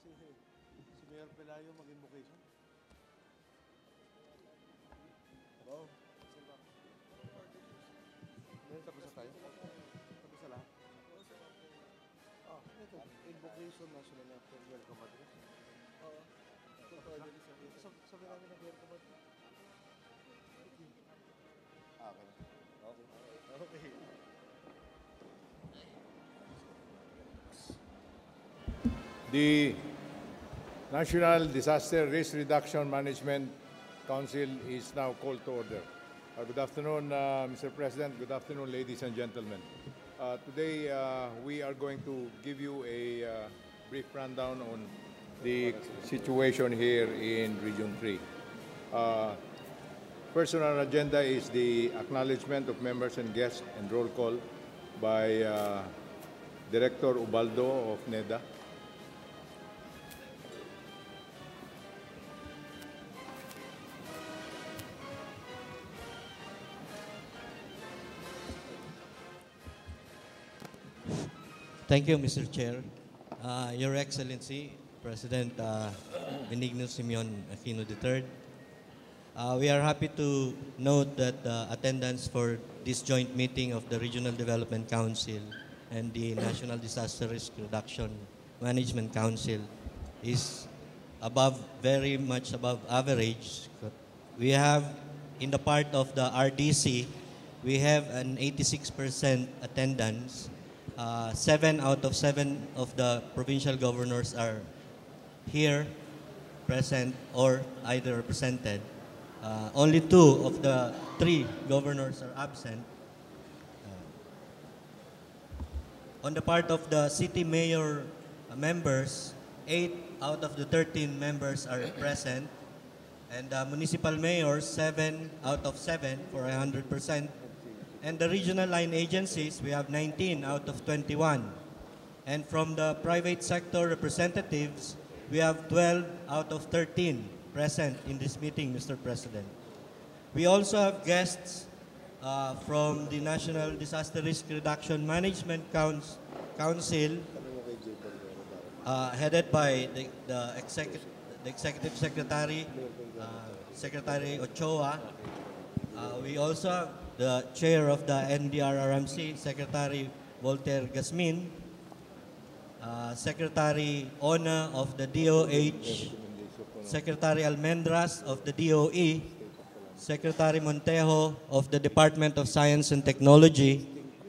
si Mayor Pelayo mag-invocation? Hello? Ngayon tapos na tayo? Tapos na lahat? Ito. Invocation national anthem, welcome address. Oo. Sabi namin ng welcome address. Okay. The National Disaster Risk Reduction Management Council is now called to order. Good afternoon, Mr. President. Good afternoon, ladies and gentlemen. Today, we are going to give you a brief rundown on the situation here in Region 3. First on our agenda is the acknowledgement of members and guests and roll call by Director Ubaldo of NEDA. Thank you, Mr. Chair. Your Excellency, President Benigno Simeon Aquino III, we are happy to note that attendance for this joint meeting of the Regional Development Council and the National Disaster Risk Reduction Management Council is very much above average. We have, in the part of the RDC, we have an 86% attendance. 7 out of 7 of the provincial governors are here, present, or either represented. Only 2 of the 3 governors are absent. On the part of the city mayor members, 8 out of the 13 members are present. And municipal mayors, 7 out of 7 for 100%. And the regional line agencies, we have 19 out of 21. And from the private sector representatives, we have 12 out of 13 present in this meeting, Mr. President. We also have guests from the National Disaster Risk Reduction Management Council, headed by the Executive Secretary, Secretary Ochoa. We also have the Chair of the NDRRMC, Secretary Voltaire Gasmin, Secretary Ona of the DOH, Secretary Almendras of the DOE, Secretary Montejo of the Department of Science and Technology,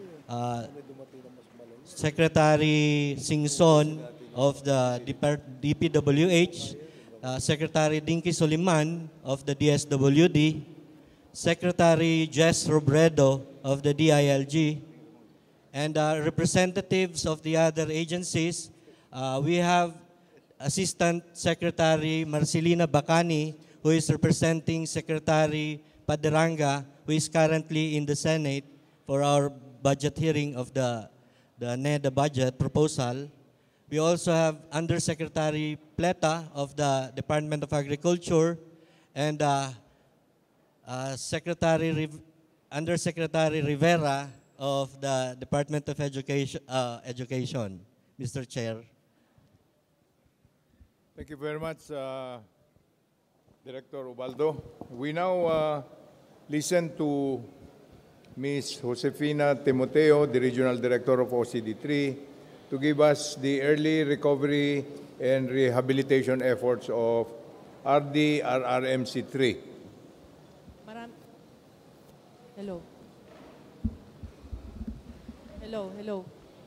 Secretary Singson of the DPWH, Secretary Dinky Soliman of the DSWD, Secretary Jess Robredo of the DILG, and representatives of the other agencies. We have Assistant Secretary Marcelina Bacani, who is representing Secretary Paderanga, who is currently in the Senate for our budget hearing of the NEDA budget proposal. We also have Undersecretary Pleta of the Department of Agriculture and Undersecretary Rivera of the Department of Education, Mr. Chair. Thank you very much, Director Ubaldo. We now listen to Ms. Josefina Timoteo, the Regional Director of OCD3, to give us the early recovery and rehabilitation efforts of RDRRMC3. Hello. Hello.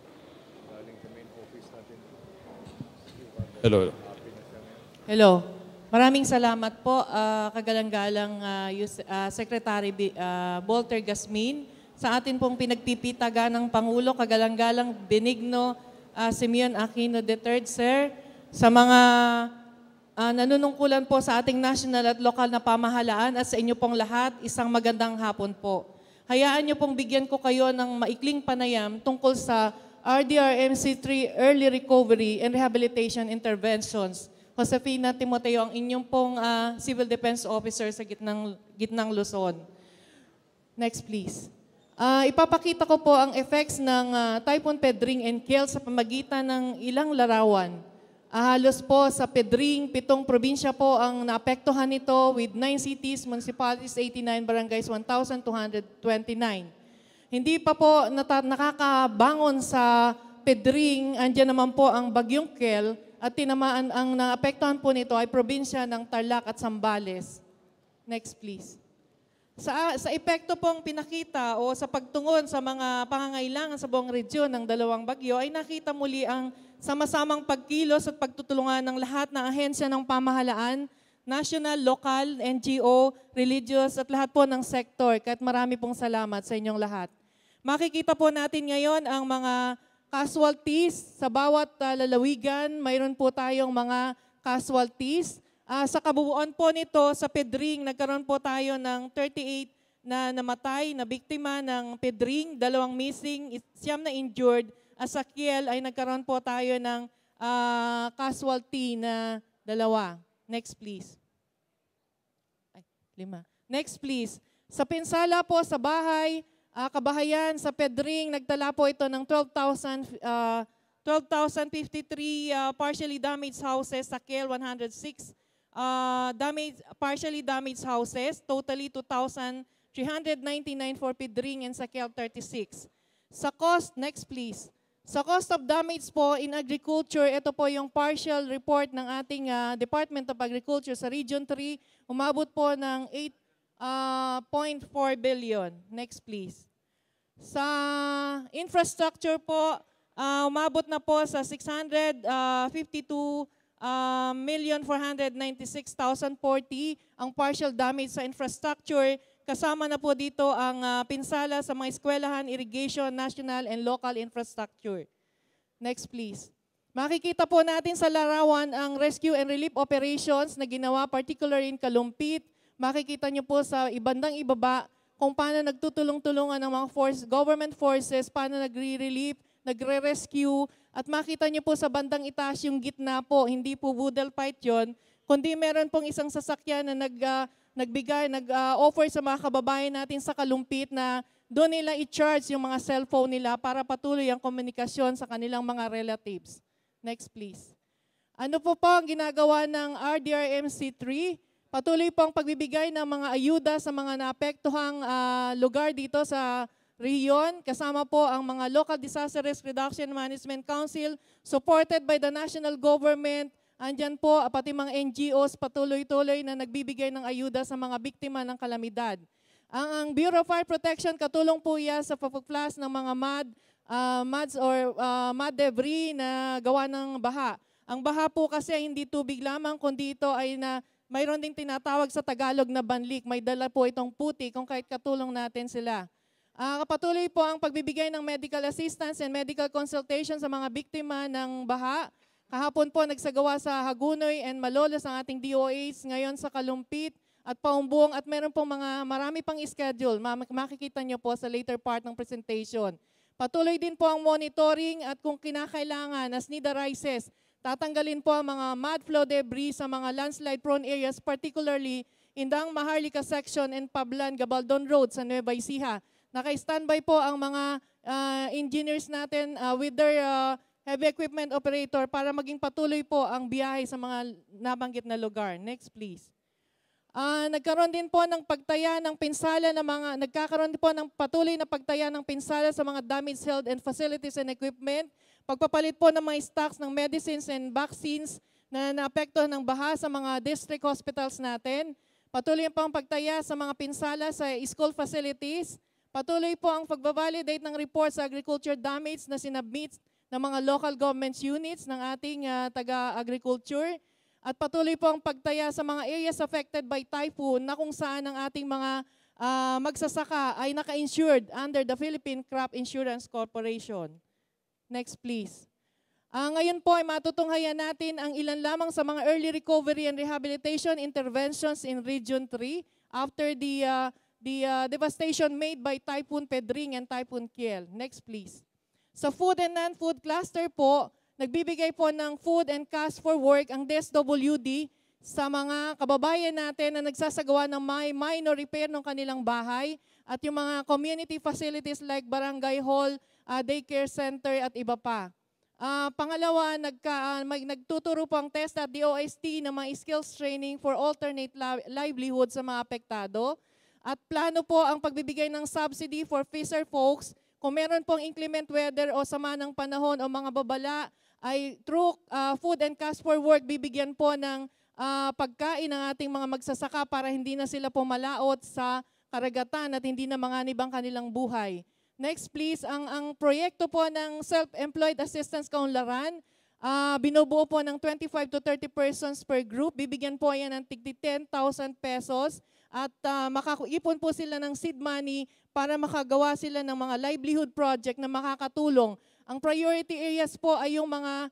Hello. Maraming salamat po, kagalang-galang Secretary Voltaire Gasmin, sa atin pong pinagpipitaga ng Pangulo, kagalang-galang Benigno Simeon Aquino III, sir, sa mga nanunungkulan po sa ating national at lokal na pamahalaan at sa inyo pong lahat, isang magandang hapon po. Hayaan niyo pong bigyan ko kayo ng maikling panayam tungkol sa RDRMC3 Early Recovery and Rehabilitation Interventions. Josefina Timoteo, ang inyong pong Civil Defense Officer sa gitnang Luzon. Next please. Ipapakita ko po ang effects ng Typhoon Pedring and Kiel sa pamagitan ng ilang larawan. Halos po sa Pedring, 7 probinsya po ang naapektuhan nito with 9 cities, municipalities, 89 barangays, 1,229. Hindi pa po nakakabangon sa Pedring, andyan naman po ang Bagyong Kel at tinamaan ang naapektuhan po nito ay probinsya ng Tarlac at Zambales. Next please. Sa epekto pong pinakita o sa pagtungon sa mga pangangailangan sa buong rehiyon ng dalawang bagyo ay nakita muli ang sama-samang pagkilos at pagtutulungan ng lahat ng ahensya ng pamahalaan, national, local, NGO, religious at lahat po ng sektor. Kahit marami pong salamat sa inyong lahat. Makikita po natin ngayon ang mga casualties sa bawat lalawigan. Mayroon po tayong mga casualties. Sa kabuuan po nito, sa Pedring, nagkaroon po tayo ng 38 na namatay, na biktima ng Pedring, 2 missing, 9 na injured. Sa Kiel ay nagkaroon po tayo ng casualty na 2. Next please. 5. Next please. Sa pinsala po sa bahay, kabahayan sa Pedring, nagtala po ito ng 12,053 partially damaged houses, sa Kiel 106 partially damaged houses, totally 2,399 for Pedring and sa Kiel 36. Sa cost, next please. Sa cost of damage po in agriculture, ito po yung partial report ng ating Department of Agriculture sa Region 3, umabot po ng 8.4 billion. Next please. Sa infrastructure po, umabot na po sa 652,496,040 ang partial damage sa infrastructure. Kasama na po dito ang pinsala sa mga eskwelahan, irrigation, national and local infrastructure. Next please. Makikita po natin sa larawan ang rescue and relief operations na ginawa particularly in Kalumpit. Makikita nyo po sa ibandang ibaba kung paano nagtutulong-tulungan ng mga government forces, paano nagre-relief, nagre-rescue, at makita nyo po sa bandang itaas yung gitna po, hindi po boodle fight yun, kundi meron pong isang sasakyan na nag-offer sa mga kababayan natin sa Kalumpit na doon nila i-charge yung mga cellphone nila para patuloy ang komunikasyon sa kanilang mga relatives. Next please. Ano po ang ginagawa ng RDRMC3? Patuloy po ang pagbibigay ng mga ayuda sa mga naapektuhang lugar dito sa rehiyon. Kasama po ang mga Local Disaster Risk Reduction Management Council supported by the national government. Andyan po, pati mga NGOs patuloy-tuloy na nagbibigay ng ayuda sa mga biktima ng kalamidad. Ang Bureau of Fire Protection, katulong po yan sa pagpuplas ng mga mud debris na gawa ng baha. Ang baha po kasi hindi tubig lamang, kundi ito ay mayroon ding tinatawag sa Tagalog na banlik. May dala po itong puti kung kahit katulong natin sila. Patuloy po ang pagbibigay ng medical assistance and medical consultation sa mga biktima ng baha. Kahapon po nagsagawa sa Hagunoy and Malolos ang ating DOH, ngayon sa Kalumpit at Paumbong, at meron pong marami pang schedule. Makikita nyo po sa later part ng presentation. Patuloy din po ang monitoring at kung kinakailangan, as need arises, tatanggalin po ang mga mud flow debris sa mga landslide prone areas, particularly in Dang Maharlika section and Pablan, Gabaldon Road sa Nueva Ecija. Naka-standby po ang mga engineers natin with their heavy equipment operator para maging patuloy po ang biyahe sa mga nabanggit na lugar. Next please. Nagkaroon din po ng pagtaya ng pinsala nagkakaroon din po ng patuloy na pagtaya ng pinsala sa mga damaged health and facilities and equipment. Pagpapalit po ng mga stocks ng medicines and vaccines na naapektuhan ng baha sa mga district hospitals natin. Patuloy po ang pagtaya sa mga pinsala sa school facilities. Patuloy po ang pagbabalidate ng report sa agriculture damage na sinabmit ng mga local government units ng ating taga-agriculture. At patuloy po ang pagtaya sa mga areas affected by typhoon na kung saan ang ating mga magsasaka ay naka-insured under the Philippine Crop Insurance Corporation. Next please. Ngayon po ay matutunghayan natin ang ilan lamang sa mga early recovery and rehabilitation interventions in Region 3 after the devastation made by Typhoon Pedring and Typhoon Kiel. Next please. Sa food and non-food cluster po, nagbibigay po ng food and cash for work ang DSWD sa mga kababayan natin na nagsasagawa ng minor repair ng kanilang bahay at yung mga community facilities like barangay hall, daycare center at iba pa. Pangalawa, nagtuturo po ang test at DOST ng mga skills training for alternate livelihood sa mga apektado. At plano po ang pagbibigay ng subsidy for fisher folks. Kung meron pong inclement weather o sama ng panahon o mga babala, ay through food and cash for work, bibigyan po ng pagkain ng ating mga magsasaka para hindi na sila pumalaot sa karagatan at hindi na manganib ang kanilang buhay. Next please, ang proyekto po ng Self-Employed Assistance Kaunlaran, binubuo po ng 25 to 30 persons per group. Bibigyan po yan ng tigti 10,000 pesos at makakuipon po sila ng seed money para makagawa sila ng mga livelihood project na makakatulong. Ang priority areas po ay yung mga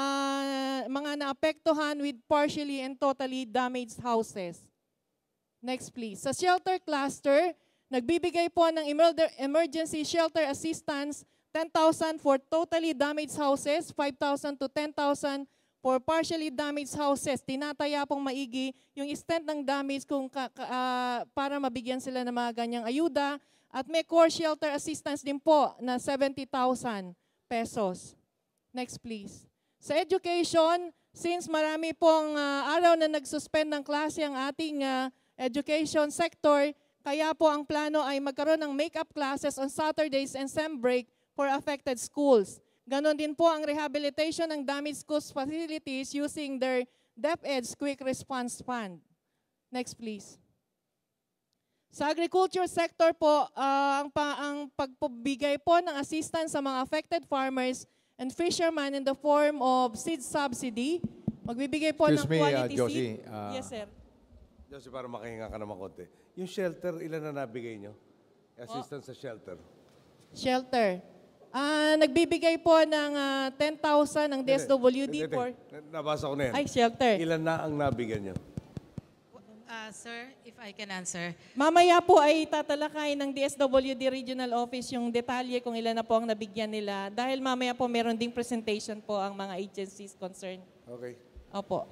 naapektuhan with partially and totally damaged houses. Next please. Sa shelter cluster, nagbibigay po ng emergency shelter assistance, 10,000 for totally damaged houses, 5,000 to 10,000 for partially damaged houses. Tinataya pong maigi yung extent ng damage para mabigyan sila ng mga ganyang ayuda. At may core shelter assistance din po na 70,000 pesos. Next please. Sa education, since marami pong araw na nagsuspend ng klase ang ating education sector, kaya po ang plano ay magkaroon ng make-up classes on Saturdays and sem break for affected schools. Ganon din po ang rehabilitation ng damaged schools facilities using their DepEd's Quick Response Fund. Next please. Sa agriculture sector po, ang pagbibigay po ng assistance sa mga affected farmers and fishermen in the form of seed subsidy. Magbibigay po ng quality Josie, seed. Yes, sir. Josie, para makahinga ka naman konti. Yung shelter, ilan na nabigay nyo? Assistance sa shelter. Shelter. Nagbibigay po ng 10,000 ng DSWD for... Nabasa ko na yan. Ay, shelter. Ilan na ang nabigyan nyo? Sir, if I can answer. Mamaya po ay tatalakay ng DSWD Regional Office yung detalye kung ilan na po ang nabigyan nila. Dahil mamaya po meron ding presentation po ang mga agencies concerned. Okay. Opo.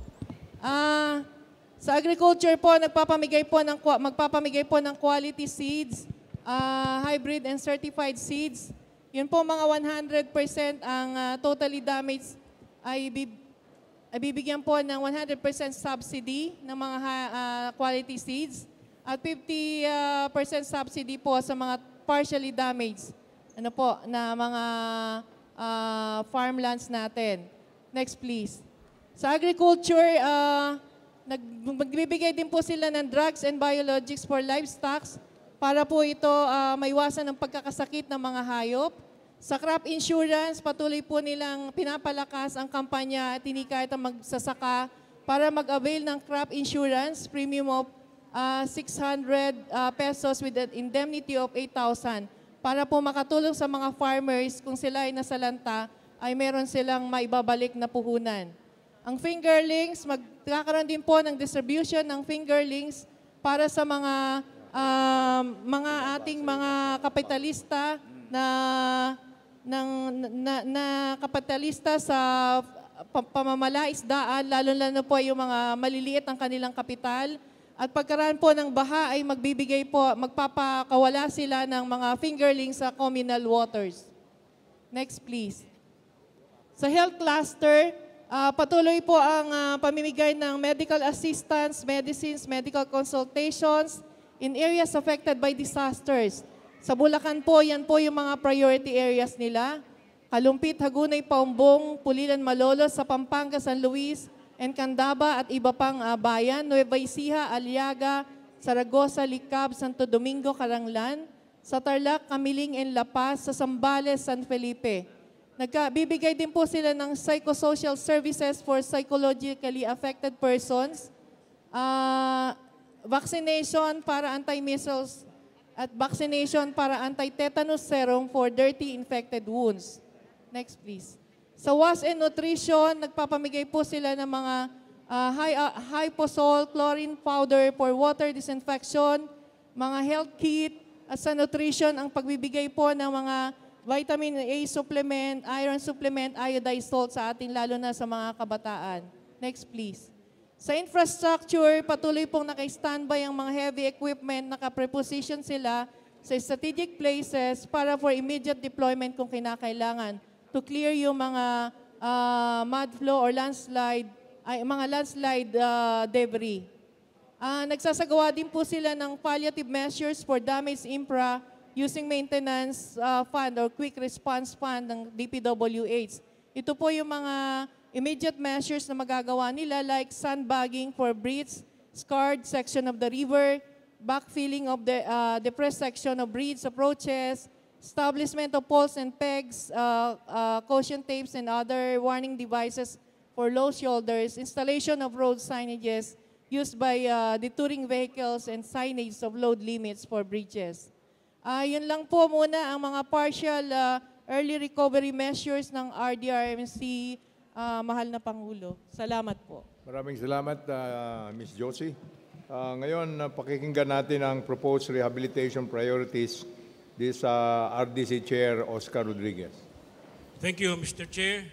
Sa agriculture po, magpapamigay po ng quality seeds, hybrid and certified seeds. Yun po mga 100% ang totally damaged ay bibigyan po ng 100% subsidy ng mga quality seeds at 50% subsidy po sa mga partially damaged na mga farmlands natin. Next please. Sa agriculture, magbibigay din po sila ng drugs and biologics for livestock para po ito maiwasan ng pagkakasakit ng mga hayop. Sa crop insurance, patuloy po nilang pinapalakas ang kampanya at tinikayat ang magsasaka para mag-avail ng crop insurance, premium of 600 pesos with an indemnity of 8,000 para po makatulong sa mga farmers kung sila ay nasalanta ay meron silang maibabalik na puhunan. Ang fingerlings, magkakaroon din po ng distribution ng fingerlings para sa mga ating mga kapitalista na kapitalista sa pamamalaisdaan, lalo po yung mga maliliit ang kanilang kapital. At pagkaraan po ng baha ay magpapakawala sila ng mga fingerlings sa communal waters. Next please. Sa health cluster, patuloy po ang pamimigay ng medical assistance, medicines, medical consultations in areas affected by disasters. Sa Bulacan po, yan po yung mga priority areas nila. Kalumpit, Hagunay, Paumbong, Pulilan, Malolos, sa Pampanga, San Luis, Encandaba at iba pang bayan, Nueva Ecija, Aliaga, Saragosa, Licab, Santo Domingo, Caranglan, sa Tarlac, Camiling, and La Paz, sa Zambales, San Felipe. Bibigay din po sila ng psychosocial services for psychologically affected persons, vaccination para anti-measles at vaccination para anti-tetanus serum for dirty infected wounds. Next please. Sa WAS and Nutrition, nagpapamigay po sila ng mga hyposol, chlorine powder for water disinfection, mga health kit, at sa nutrition, ang pagbibigay po ng mga vitamin A supplement, iron supplement, iodized salt sa ating lalo na sa mga kabataan. Next please. Sa infrastructure, patuloy pong naka-standby ang mga heavy equipment, naka-preposition sila sa strategic places para for immediate deployment kung kinakailangan to clear yung mga mud flow or landslide, mga landslide debris. Nagsasagawa din po sila ng palliative measures for damaged infra using maintenance fund or quick response fund ng DPWH. Ito po yung mga immediate measures na magagawa nila like sandbagging for bridges, scarred section of the river, backfilling of the depressed section of bridge approaches, establishment of poles and pegs, caution tapes and other warning devices for low shoulders, installation of road signages used by detouring vehicles and signage of load limits for bridges. Yun lang po muna ang mga partial early recovery measures ng RDRMC, mahal na Pangulo. Salamat po. Maraming salamat, Ms. Josie. Ngayon, pakikinggan natin ang proposed rehabilitation priorities this RDC Chair Oscar Rodriguez. Thank you, Mr. Chair.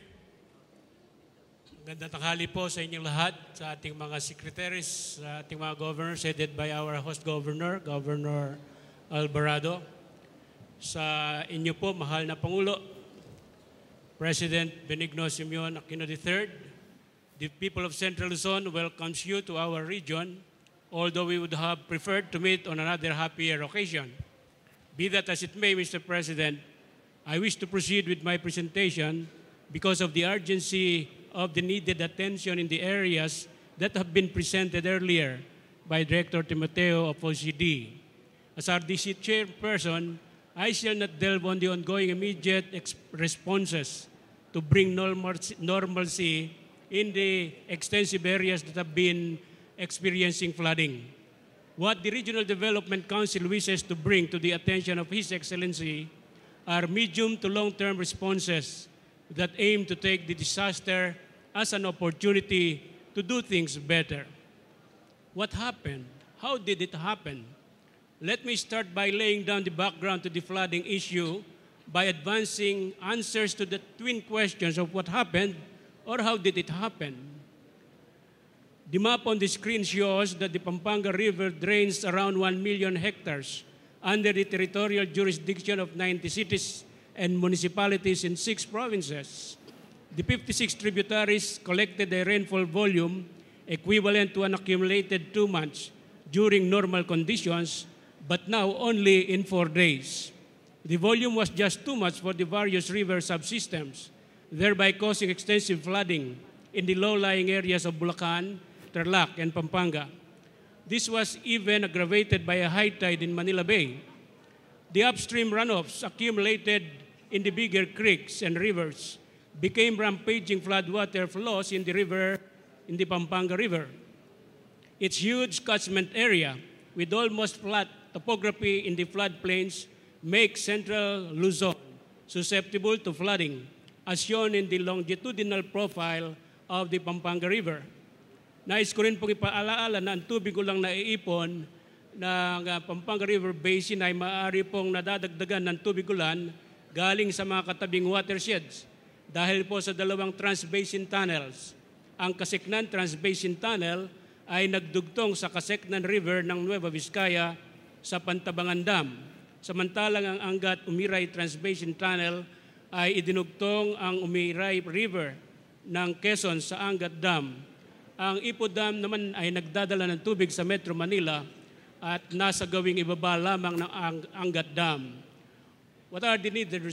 Magandang tanghali po sa inyong lahat, sa ating mga secretaries, sa ating mga governors, headed by our host governor, Governor Alvarado. Sa inyo po, mahal na Pangulo, President Benigno Simeon Aquino III, the people of Central Luzon welcomes you to our region, although we would have preferred to meet on another happier occasion. Be that as it may, Mr. President, I wish to proceed with my presentation because of the urgency of the needed attention in the areas that have been presented earlier by Director Timoteo of OCD. As RDC chairperson, I shall not delve on the ongoing immediate responses to bring normalcy in the extensive areas that have been experiencing flooding. What the Regional Development Council wishes to bring to the attention of His Excellency are medium to long-term responses that aim to take the disaster as an opportunity to do things better. What happened? How did it happen? Let me start by laying down the background to the flooding issue by advancing answers to the twin questions of what happened or how did it happen. The map on the screen shows that the Pampanga River drains around 1 million hectares under the territorial jurisdiction of 90 cities and municipalities in 6 provinces. The 56 tributaries collected a rainfall volume equivalent to an accumulated 2 months during normal conditions, but now only in 4 days. The volume was just too much for the various river subsystems, thereby causing extensive flooding in the low-lying areas of Bulacan, Tarlac, and Pampanga. This was even aggravated by a high tide in Manila Bay. The upstream runoffs accumulated in the bigger creeks and rivers became rampaging floodwater flows in the Pampanga River. Its huge catchment area with almost flat topography in the floodplains makes Central Luzon susceptible to flooding, as shown in the longitudinal profile of the Pampanga River. Nais ko rin pong ipaalaala na ang tubig ulang naiipon ng Pampanga River Basin ay maaari pong nadadagdagan ng tubig ulan galing sa mga katabing watersheds dahil po sa 2 transbasin tunnels. Ang Kaseknan Transbasin Tunnel ay nagdugtong sa Kaseknan River ng Nueva Vizcaya sa Pantabangan Dam. Samantalang ang Angat Umiray Transbasin Tunnel ay idinugtong ang Umiray River ng Quezon sa Angat Dam. Ang Ipo Dam naman ay nagdadala ng tubig sa Metro Manila at nasa gawing ibaba lamang ng Angat Dam. What are the needed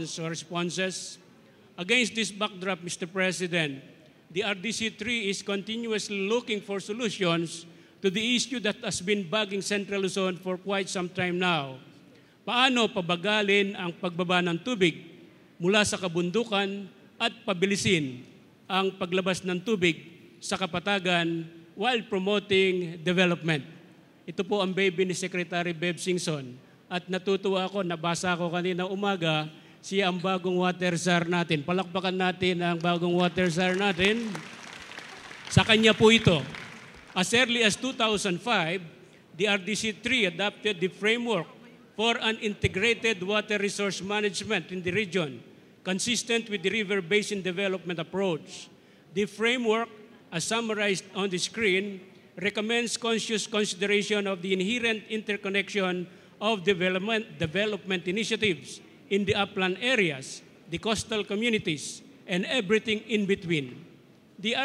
responses? Against this backdrop, Mr. President, the RDC3 is continuously looking for solutions to the issue that has been bugging Central Luzon for quite some time now. Paano pabagalin ang pagbaba ng tubig mula sa kabundukan at pabilisin ang paglabas ng tubig sa kapatagan while promoting development? Ito po ang baby ni Secretary Bev Singson at natutuwa ako, nabasa ko kanina umaga, siya ang bagong water czar natin. Palakpakan natin ang bagong water czar natin. Sa kanya po ito. As early as 2005, the RDC3 adopted the framework for an integrated water resource management in the region, consistent with the river basin development approach. The framework, as summarized on the screen, recommends conscious consideration of the inherent interconnection of development initiatives in the upland areas, the coastal communities, and everything in between. The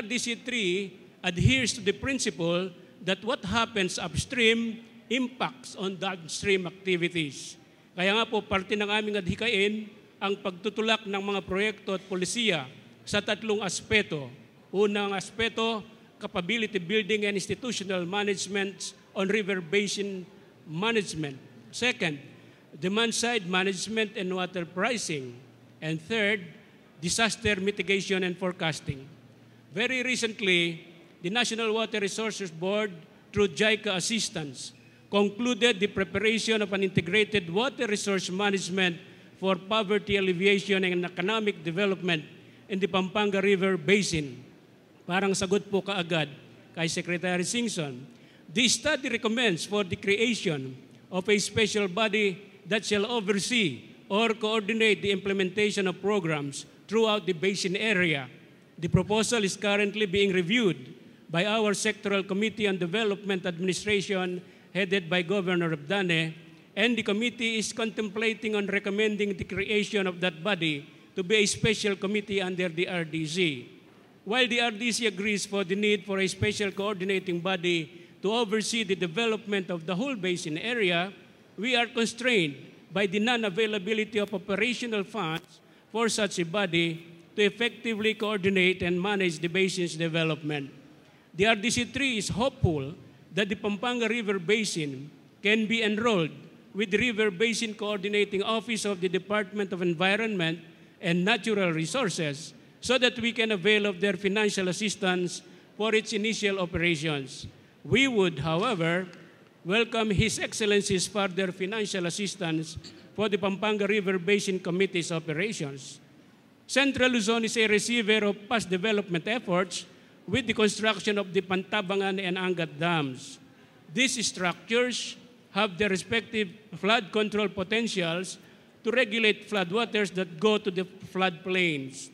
RDC-3 adheres to the principle that what happens upstream impacts on downstream activities. Kaya nga po, parte ng aming adhikain ang pagtutulak ng mga proyekto at polisiya sa tatlong aspeto. Unang aspeto, capability building and institutional management on river basin management. Second, demand-side management and water pricing. And third, disaster mitigation and forecasting. Very recently, the National Water Resources Board, through JICA assistance, concluded the preparation of an integrated water resource management for poverty alleviation and economic development in the Pampanga River Basin. Parang sagot po kaagad kay Secretary Singson. The study recommends for the creation of a special body that shall oversee or coordinate the implementation of programs throughout the basin area. The proposal is currently being reviewed by our Sectoral Committee on Development Administration headed by Governor Abdane, and the committee is contemplating on recommending the creation of that body to be a special committee under the RDC. While the RDC agrees for the need for a special coordinating body to oversee the development of the whole basin area, we are constrained by the non-availability of operational funds for such a body to effectively coordinate and manage the basin's development. The RDC-3 is hopeful that the Pampanga River Basin can be enrolled with the River Basin Coordinating Office of the Department of Environment and Natural Resources so that we can avail of their financial assistance for its initial operations. We would, however, welcome His Excellency's further financial assistance for the Pampanga River Basin Committee's operations. Central Luzon is a receiver of past development efforts with the construction of the Pantabangan and Angat dams. These structures have their respective flood control potentials to regulate floodwaters that go to the floodplains.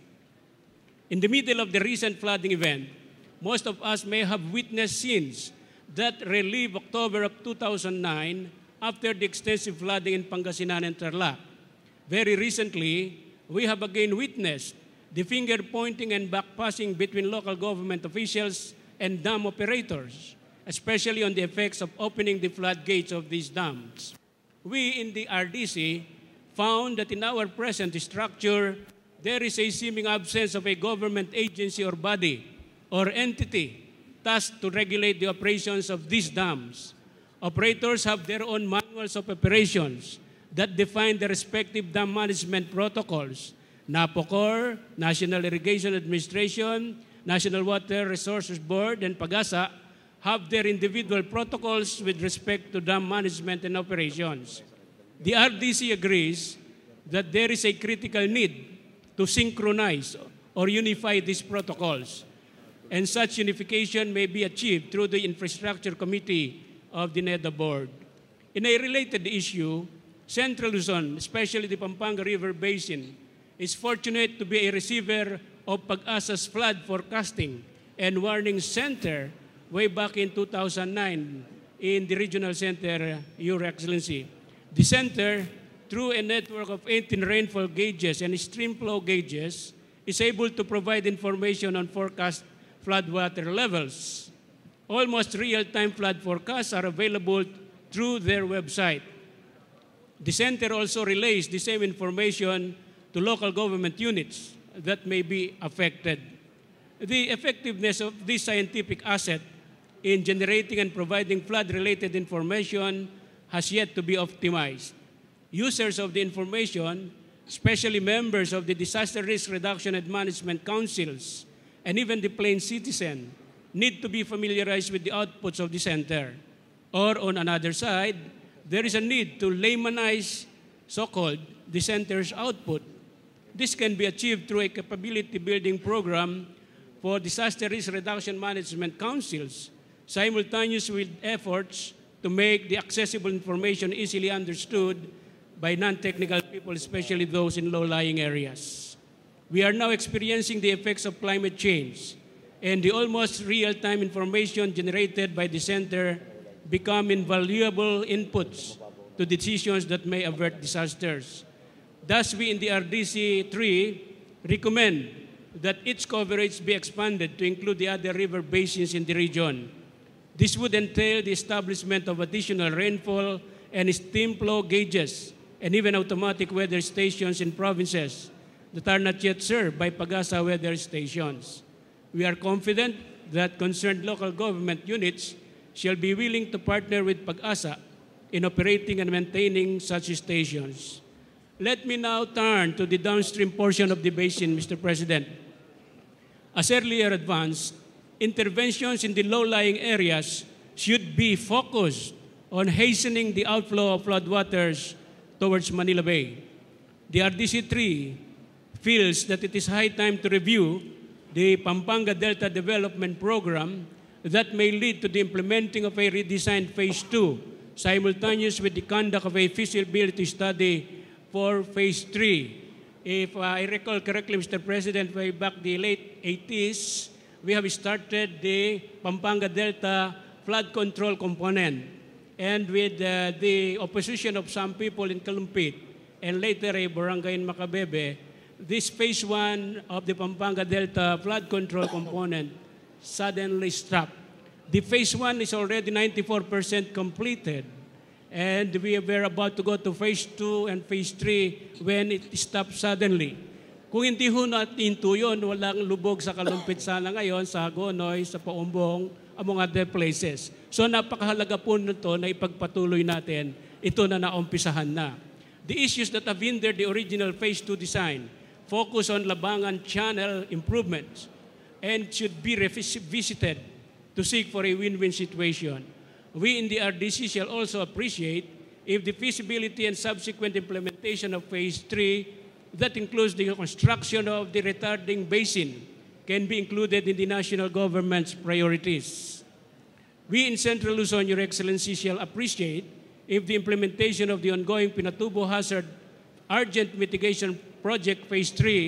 In the middle of the recent flooding event, most of us may have witnessed scenes that relive October of 2009 after the extensive flooding in Pangasinan and Tarlac. Very recently, we have again witnessed the finger-pointing and backpassing between local government officials and dam operators, especially on the effects of opening the floodgates of these dams. We in the RDC found that in our present structure, there is a seeming absence of a government agency or body or entity tasked to regulate the operations of these dams. Operators have their own manuals of operations that define the respective dam management protocols. NAPOCOR, National Irrigation Administration, National Water Resources Board, and PAGASA have their individual protocols with respect to dam management and operations. The RDC agrees that there is a critical need to synchronize or unify these protocols, and such unification may be achieved through the Infrastructure Committee of the NEDA Board. In a related issue, Central Luzon, especially the Pampanga River Basin, is fortunate to be a receiver of PAGASA's flood forecasting and warning center way back in 2009 in the regional center, Your Excellency. The center, through a network of 18 rainfall gauges and stream flow gauges, is able to provide information on forecast floodwater levels. Almost real-time flood forecasts are available through their website. The center also relays the same information to local government units that may be affected. The effectiveness of this scientific asset in generating and providing flood-related information has yet to be optimized. Users of the information, especially members of the Disaster Risk Reduction and Management Councils, and even the plain citizen, need to be familiarized with the outputs of the center. Or on another side, there is a need to laymanize, so-called, the center's output. This can be achieved through a capability building program for disaster risk reduction management councils, simultaneous with efforts to make the accessible information easily understood by non-technical people, especially those in low-lying areas. We are now experiencing the effects of climate change, and the almost real-time information generated by the center become invaluable inputs to decisions that may avert disasters. Thus, we in the RDC-3 recommend that its coverage be expanded to include the other river basins in the region. This would entail the establishment of additional rainfall and stream flow gauges and even automatic weather stations in provinces that are not yet served by Pag-asa weather stations. We are confident that concerned local government units shall be willing to partner with Pag-asa in operating and maintaining such stations. Let me now turn to the downstream portion of the basin, Mr. President. As earlier advanced, interventions in the low-lying areas should be focused on hastening the outflow of floodwaters towards Manila Bay. The RDC-3 feels that it is high time to review the Pampanga Delta Development Program that may lead to the implementing of a redesigned Phase 2, simultaneous with the conduct of a feasibility study for Phase 3. If I recall correctly, Mr. President, way back the late 80s, we have started the Pampanga Delta flood control component. And with the opposition of some people in Kalumpit and later a barangay in Macabebe, this Phase 1 of the Pampanga Delta flood control component suddenly stopped. The Phase 1 is already 94% completed. And we were about to go to Phase 2 and Phase 3 when it stopped suddenly. Kung hindi ho natin yun, walang lubog sa Kalumpit sana ngayon, sa Gonoy, sa Paumbong, among other places. So napakahalaga po nito na ipagpatuloy natin, ito na naumpisahan na. The issues that have hindered the original Phase 2 design focus on Labangan Channel improvements and should be revisited to seek for a win-win situation. We in the RDC shall also appreciate if the feasibility and subsequent implementation of Phase 3 that includes the construction of the retarding basin can be included in the national government's priorities. We in Central Luzon, Your Excellency, shall appreciate if the implementation of the ongoing Pinatubo Hazard Urgent Mitigation Project Phase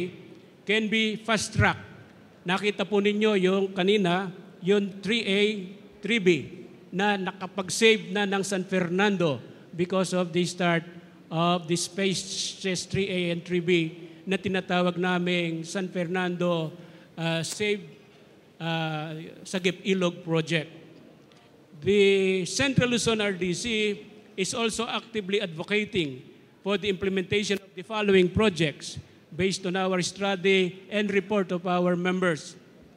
3 can be fast-tracked. Nakita po ninyo yung kanina, yung 3A, 3B, na nakapag-save na ng San Fernando because of the start of the Phases 3A and 3B na tinatawag naming San Fernando Save Sagip Ilog Project. The Central Luzon RDC is also actively advocating for the implementation of the following projects based on our study and report of our members.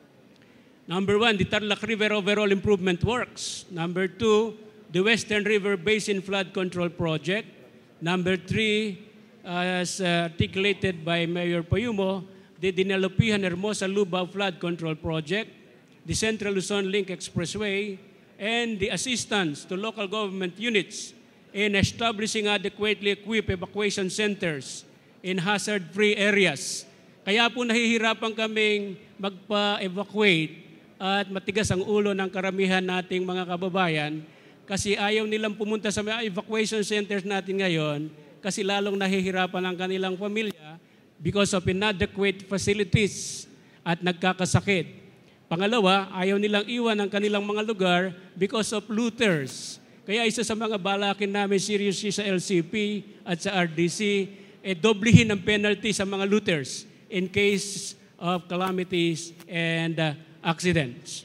Number 1, the Tarlac River Overall Improvement Works. Number 2, the Western River Basin Flood Control Project. Number 3, as articulated by Mayor Payumo, the Dinalupihan Hermosa Lubao Flood Control Project, the Central Luzon Link Expressway, and the assistance to local government units in establishing adequately equipped evacuation centers in hazard-free areas. Kaya po nahihirapan kaming magpa-evacuate at matigas ang ulo ng karamihan nating mga kababayan kasi ayaw nilang pumunta sa mga evacuation centers natin ngayon kasi lalong nahihirapan ang kanilang pamilya because of inadequate facilities at nagkakasakit. Pangalawa, ayaw nilang iwan ang kanilang mga lugar because of looters. Kaya isa sa mga balakin namin seriously sa LCP at sa RDC, doblihin ang penalty sa mga looters in case of calamities and accidents.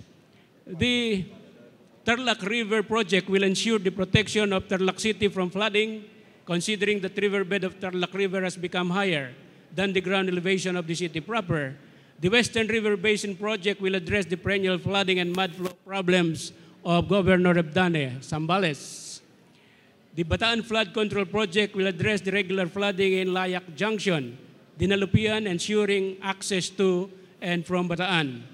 The Tarlac River Project will ensure the protection of Tarlac City from flooding, considering that riverbed of Tarlac River has become higher than the ground elevation of the city proper. The Western River Basin Project will address the perennial flooding and mud flow problems of Governor Ebdane, Zambales. The Bataan Flood Control Project will address the regular flooding in Layak Junction, Dinalupian, ensuring access to and from Bataan.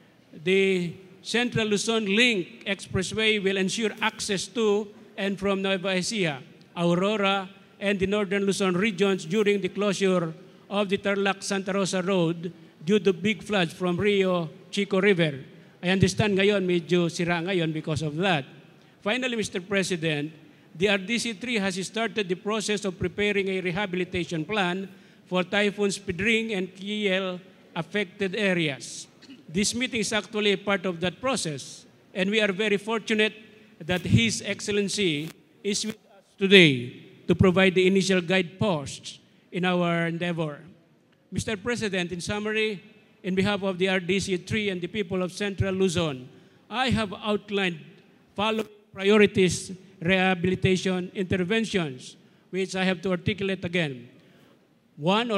The Central Luzon Link Expressway will ensure access to and from Nueva Ecija, Aurora, and the Northern Luzon regions during the closure of the Tarlac-Santa Rosa Road due to big floods from Rio Chico River. I understand ngayon medyo sira ngayon because of that. Finally, Mr. President, the RDC-3 has started the process of preparing a rehabilitation plan for Typhoons Pedring and Kiel affected areas. This meeting is actually a part of that process, and we are very fortunate that His Excellency is with us today to provide the initial guideposts in our endeavor. Mr. President, in summary, in behalf of the RDC3 and the people of Central Luzon, I have outlined following priorities rehabilitation interventions, which I have to articulate again. One,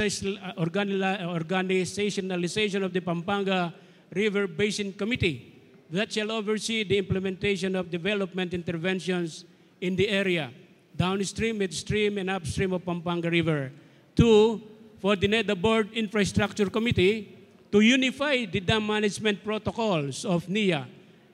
organizationalization of the Pampanga River Basin Committee that shall oversee the implementation of development interventions in the area, downstream, midstream, and upstream of Pampanga River. Two, for the NEDA Board Infrastructure Committee to unify the dam management protocols of NIA,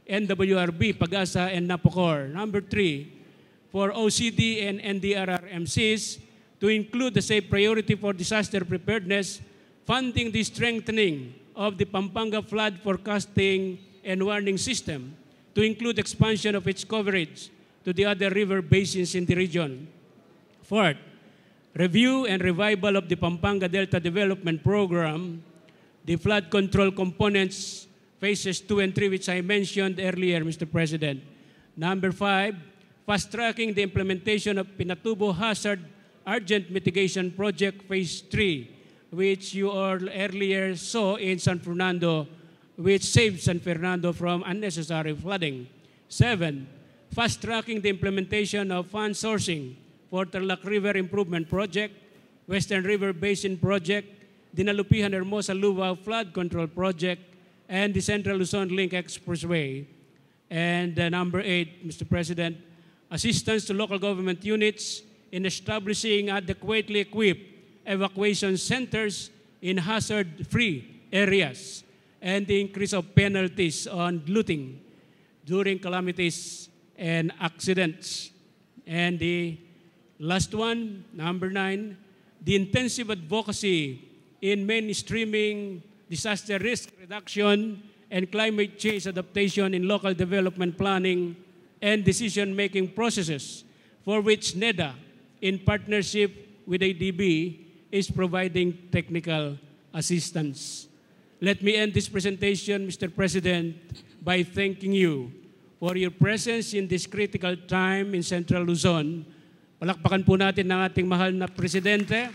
NWRB, Pagasa, and NAPOCOR. Number three, for OCD and NDRRMCs to include the same priority for disaster preparedness, funding the strengthening of the Pampanga flood forecasting and warning system to include expansion of its coverage to the other river basins in the region. Fourth, review and revival of the Pampanga Delta Development Program, the flood control components, phases 2 and 3, which I mentioned earlier, Mr. President. Number five, fast-tracking the implementation of Pinatubo Hazard Urgent Mitigation Project Phase 3, which you all earlier saw in San Fernando, which saved San Fernando from unnecessary flooding. Seven, fast-tracking the implementation of fund sourcing for Tarlac River Improvement Project, Western River Basin Project, Dinalupihan Hermosa Luwa Flood Control Project, and the Central Luzon Link Expressway. And number eight, Mr. President, assistance to local government units in establishing adequately equipped evacuation centers in hazard-free areas, and the increase of penalties on looting during calamities and accidents. And the last one, number nine, the intensive advocacy in mainstreaming disaster risk reduction and climate change adaptation in local development planning and decision-making processes, for which NEDA, in partnership with ADB, is providing technical assistance. Let me end this presentation, Mr. President, by thanking you for your presence in this critical time in Central Luzon. Palakpakan po natin ng ating mahal na Presidente.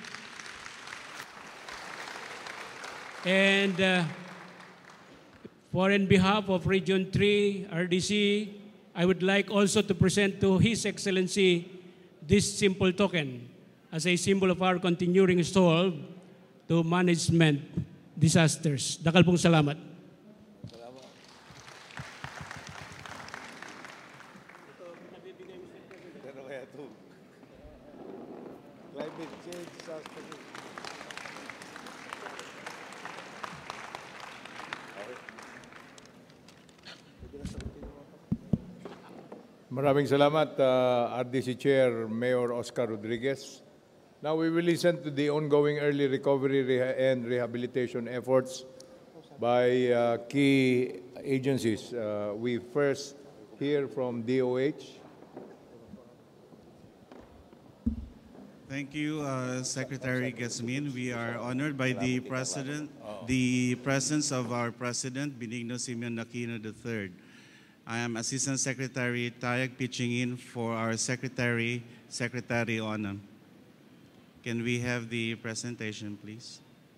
And for in behalf of Region 3, RDC, I would like also to present to His Excellency this simple token as a symbol of our continuing resolve to management disasters. Dakal pong salamat. Climate change disaster. Maraming salamat, RDC Chair Mayor Oscar Rodriguez. Now we will listen to the ongoing early recovery and rehabilitation efforts by key agencies. We first hear from DOH. Thank you, Secretary Gasmin. We are honored by the presence of our President, Benigno Simeon Aquino III. I am Assistant Secretary Tayag pitching in for our Secretary Ona. Can we have the presentation, please?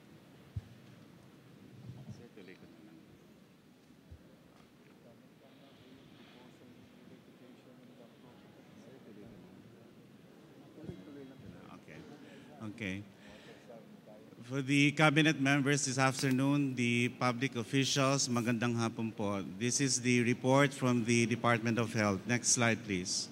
Okay. For the cabinet members this afternoon, the public officials, magandang hapon po. This is the report from the Department of Health. Next slide, please.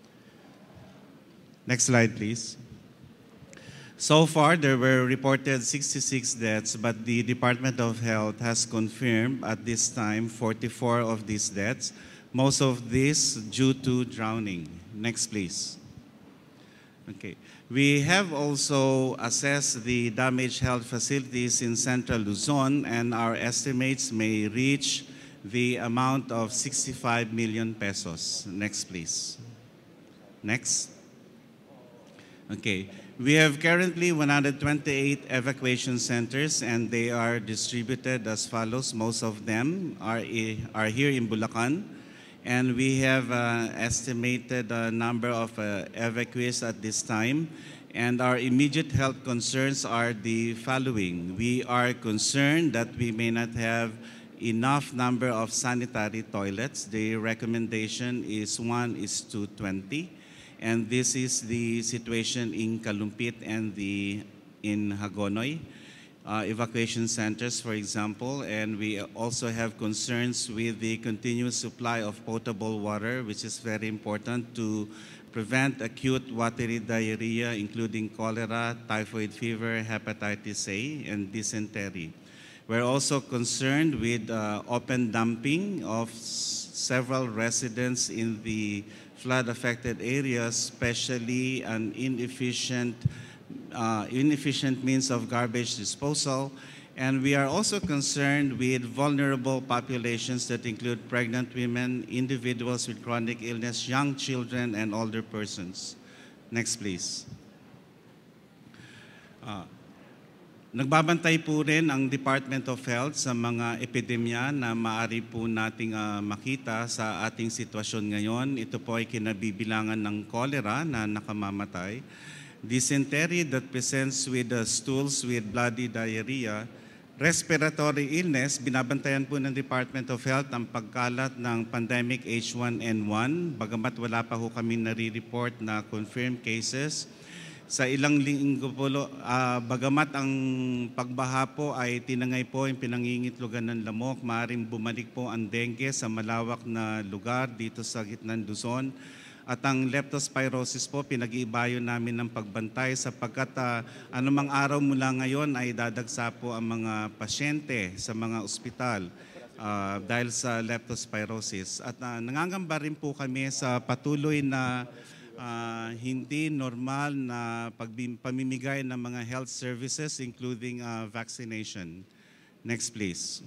Next slide, please. So far, there were reported 66 deaths, but the Department of Health has confirmed at this time 44 of these deaths, most of this due to drowning. Next, please. Okay. We have also assessed the damaged health facilities in Central Luzon, and our estimates may reach the amount of 65 million pesos. Next, please. Next. Okay. We have currently 128 evacuation centers, and they are distributed as follows. Most of them are here in Bulacan. And we have estimated number of evacuees at this time. And our immediate health concerns are the following. We are concerned that we may not have enough number of sanitary toilets. The recommendation is 1:20. And this is the situation in Kalumpit and in Hagonoy. Evacuation centers, for example, and we also have concerns with the continuous supply of potable water, which is very important to prevent acute watery diarrhea, including cholera, typhoid fever, hepatitis A, and dysentery. We're also concerned with open dumping of several residents in the flood-affected areas, especially an inefficient means of garbage disposal. And we are also concerned with vulnerable populations that include pregnant women, individuals with chronic illness, young children, and older persons. Next, please. Nagbabantay po rin ang Department of Health sa mga epidemya na maaari po nating makita sa ating sitwasyon ngayon. Ito po ay kinabibilangan ng cholera na nakamamatay, dysentery that presents with stools with bloody diarrhea, respiratory illness, binabantayan po ng Department of Health ang pagkalat ng pandemic H1N1, bagamat wala pa ho kami nare-report na confirmed cases. Sa ilang linggo po, bagamat ang pagbaha po ay tinangay po yung pinangingitlogan ng lamok, maaaring bumalik po ang dengue sa malawak na lugar dito sa gitnang Luzon. At ang leptospirosis po, pinag-iibayo namin ng pagbantay sapagkat anumang araw mula ngayon ay dadagsa po ang mga pasyente sa mga ospital dahil sa leptospirosis. At nangangamba rin po kami sa patuloy na hindi normal na pamimigay ng mga health services including vaccination. Next, please.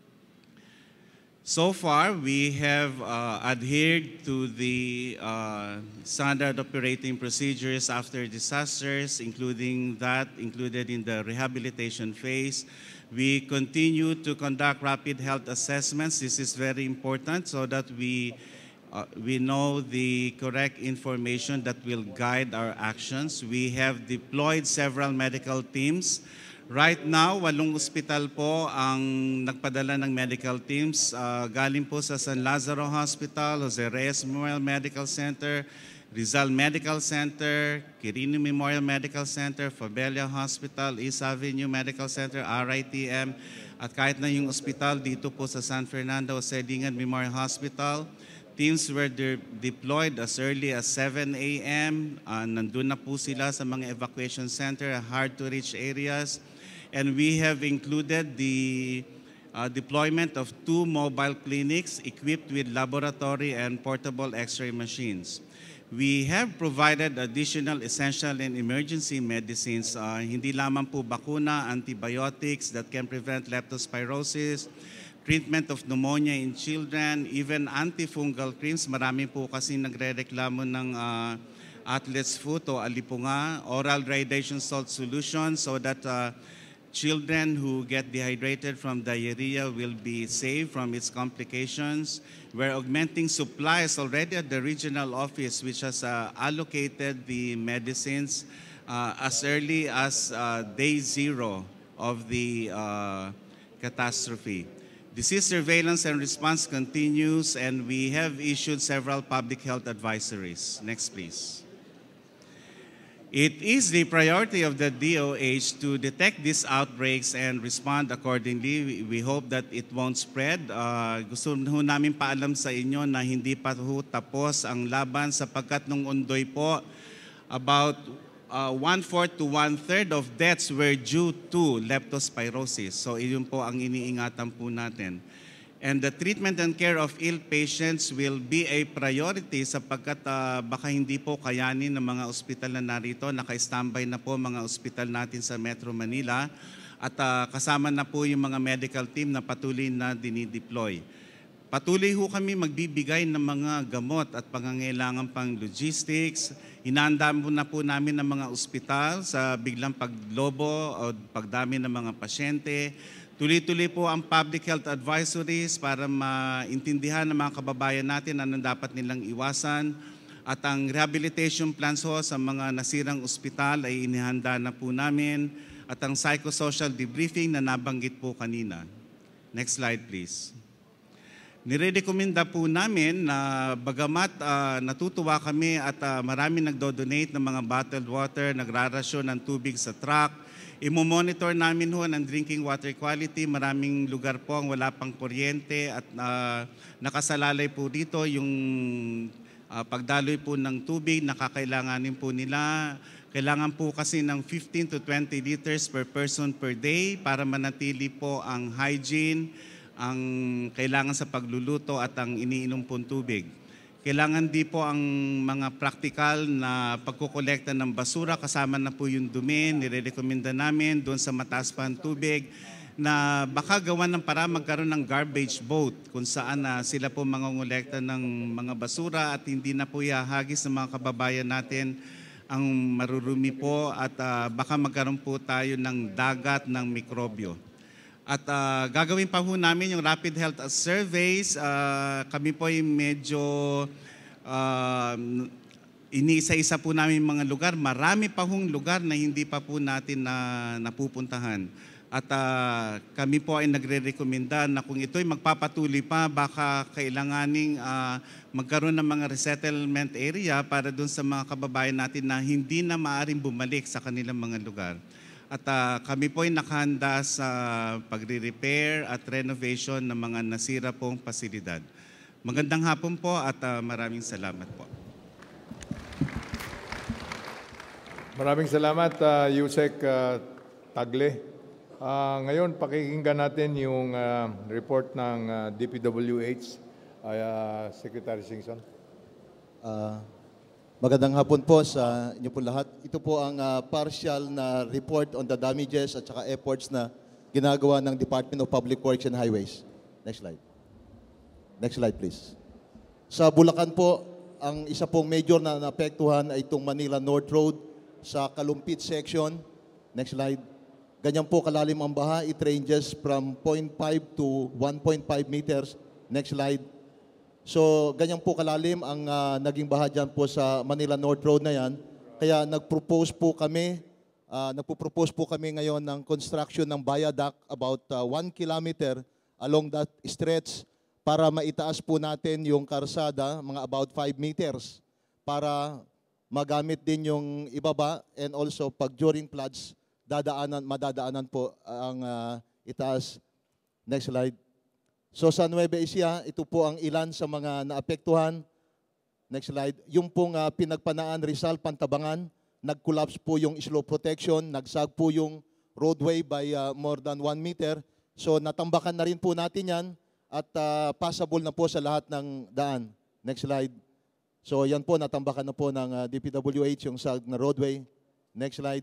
So far, we have adhered to the standard operating procedures after disasters, including that included in the rehabilitation phase. We continue to conduct rapid health assessments. This is very important so that we know the correct information that will guide our actions. We have deployed several medical teams. Right now, 8 ospital po ang nagpadala ng medical teams. Galing po sa San Lazaro Hospital, Jose Reyes Memorial Medical Center, Rizal Medical Center, Quirino Memorial Medical Center, Fabella Hospital, East Avenue Medical Center, RITM, at kahit na yung ospital dito po sa San Fernando, Sedingan Memorial Hospital. Teams were deployed as early as 7 a.m. Nandun na po sila sa mga evacuation center, hard-to-reach areas. And we have included the deployment of 2 mobile clinics equipped with laboratory and portable X-ray machines. We have provided additional essential and emergency medicines, hindi lamang po bakuna, antibiotics that can prevent leptospirosis, treatment of pneumonia in children, even antifungal creams. Marami po kasi nagre-reklamo ng athlete's foot o alipunga, oral radiation salt solution so that children who get dehydrated from diarrhea will be saved from its complications. We're augmenting supplies already at the regional office, which has allocated the medicines as early as day 0 of the catastrophe. Disease surveillance and response continues, and we have issued several public health advisories. Next, please. It is the priority of the DOH to detect these outbreaks and respond accordingly. We hope that it won't spread. Gusto ho namin paalam sa inyo na hindi pa ho tapos ang laban sapagkat nung Ondoy po, about 1/4 to 1/3 of deaths were due to leptospirosis. So iyon po ang iniingatan po natin. And the treatment and care of ill patients will be a priority sapagkat baka hindi po kayanin ng mga ospital na narito. Naka-standby na po mga ospital natin sa Metro Manila at kasama na po yung mga medical team na patuloy na dinideploy. Patuloy ho kami magbibigay ng mga gamot at pangangailangan pang logistics. Inaanda na po namin ng mga ospital sa biglang paglobo o pagdami ng mga pasyente. Tuloy-tuloy po ang public health advisories para maintindihan ng mga kababayan natin anong dapat nilang iwasan. At ang rehabilitation plans ho sa mga nasirang ospital ay inihanda na po namin at ang psychosocial debriefing na nabanggit po kanina. Next slide please. Nirekomenda po namin na bagamat natutuwa kami at marami nagdo-donate ng mga bottled water, nagrarasyon ng tubig sa truck, imo-monitor namin ho ng drinking water quality. Maraming lugar po ang wala pang kuryente at nakasalalay po dito yung pagdaloy po ng tubig na kakailanganin po nila. Kailangan po kasi ng 15 to 20 liters per person per day para manatili po ang hygiene, ang kailangan sa pagluluto at ang iniinom pong tubig. Kailangan din po ang mga practical na pagkukolekta ng basura, kasama na po yung dumi, nirekomenda namin doon sa mataas pa ang tubig, na baka gawan ng para magkaroon ng garbage boat kung saan sila po mangongolekta ng mga basura at hindi na po ihahagis ng mga kababayan natin ang marurumi po at baka magkaroon po tayo ng dagat ng mikrobyo. At gagawin pa po namin yung rapid health surveys. Kami po ay medyo iniisa-isa po namin mga lugar. Marami pa hong lugar na hindi pa po natin napupuntahan. At kami po ay nagre-recommenda na kung ito'y magpapatuloy pa, baka kailanganing magkaroon ng mga resettlement area para doon sa mga kababayan natin na hindi na maaaring bumalik sa kanilang mga lugar. At kami po ay nakahanda sa pagre-repair at renovation ng mga nasira pong pasilidad. Magandang hapon po at maraming salamat po. Maraming salamat, Yusek Tagle. Ngayon, pakikinggan natin yung report ng DPWH, Secretary Singson. Magandang hapon po sa inyo po lahat. Ito po ang partial na report on the damages at saka efforts na ginagawa ng Department of Public Works and Highways. Next slide. Next slide please. Sa Bulacan po, ang isa pong major na naapektuhan ay itong Manila North Road sa Kalumpit section. Next slide. Ganyan po kalalim ang baha. It ranges from 0.5 to 1.5 meters. Next slide. So, ganyan po kalalim ang naging baha dyan po sa Manila North Road na yan. Kaya nagpropose po kami ngayon ng construction ng viaduct about 1 kilometer along that stretch para maitaas po natin yung karsada, mga about 5 meters, para magamit din yung ibaba and also pag during floods, madadaanan po ang itaas. Next slide. So sa Nueva Ecija, ito po ang ilan sa mga naapektuhan. Next slide. Yung pong Pinagpanaan, Rizal, Pantabangan, nag-collapse po yung slope protection, nagsag po yung roadway by more than 1 meter. So natambakan na rin po natin yan at passable na po sa lahat ng daan. Next slide. So yan po, natambakan na po ng DPWH yung sag na roadway. Next slide.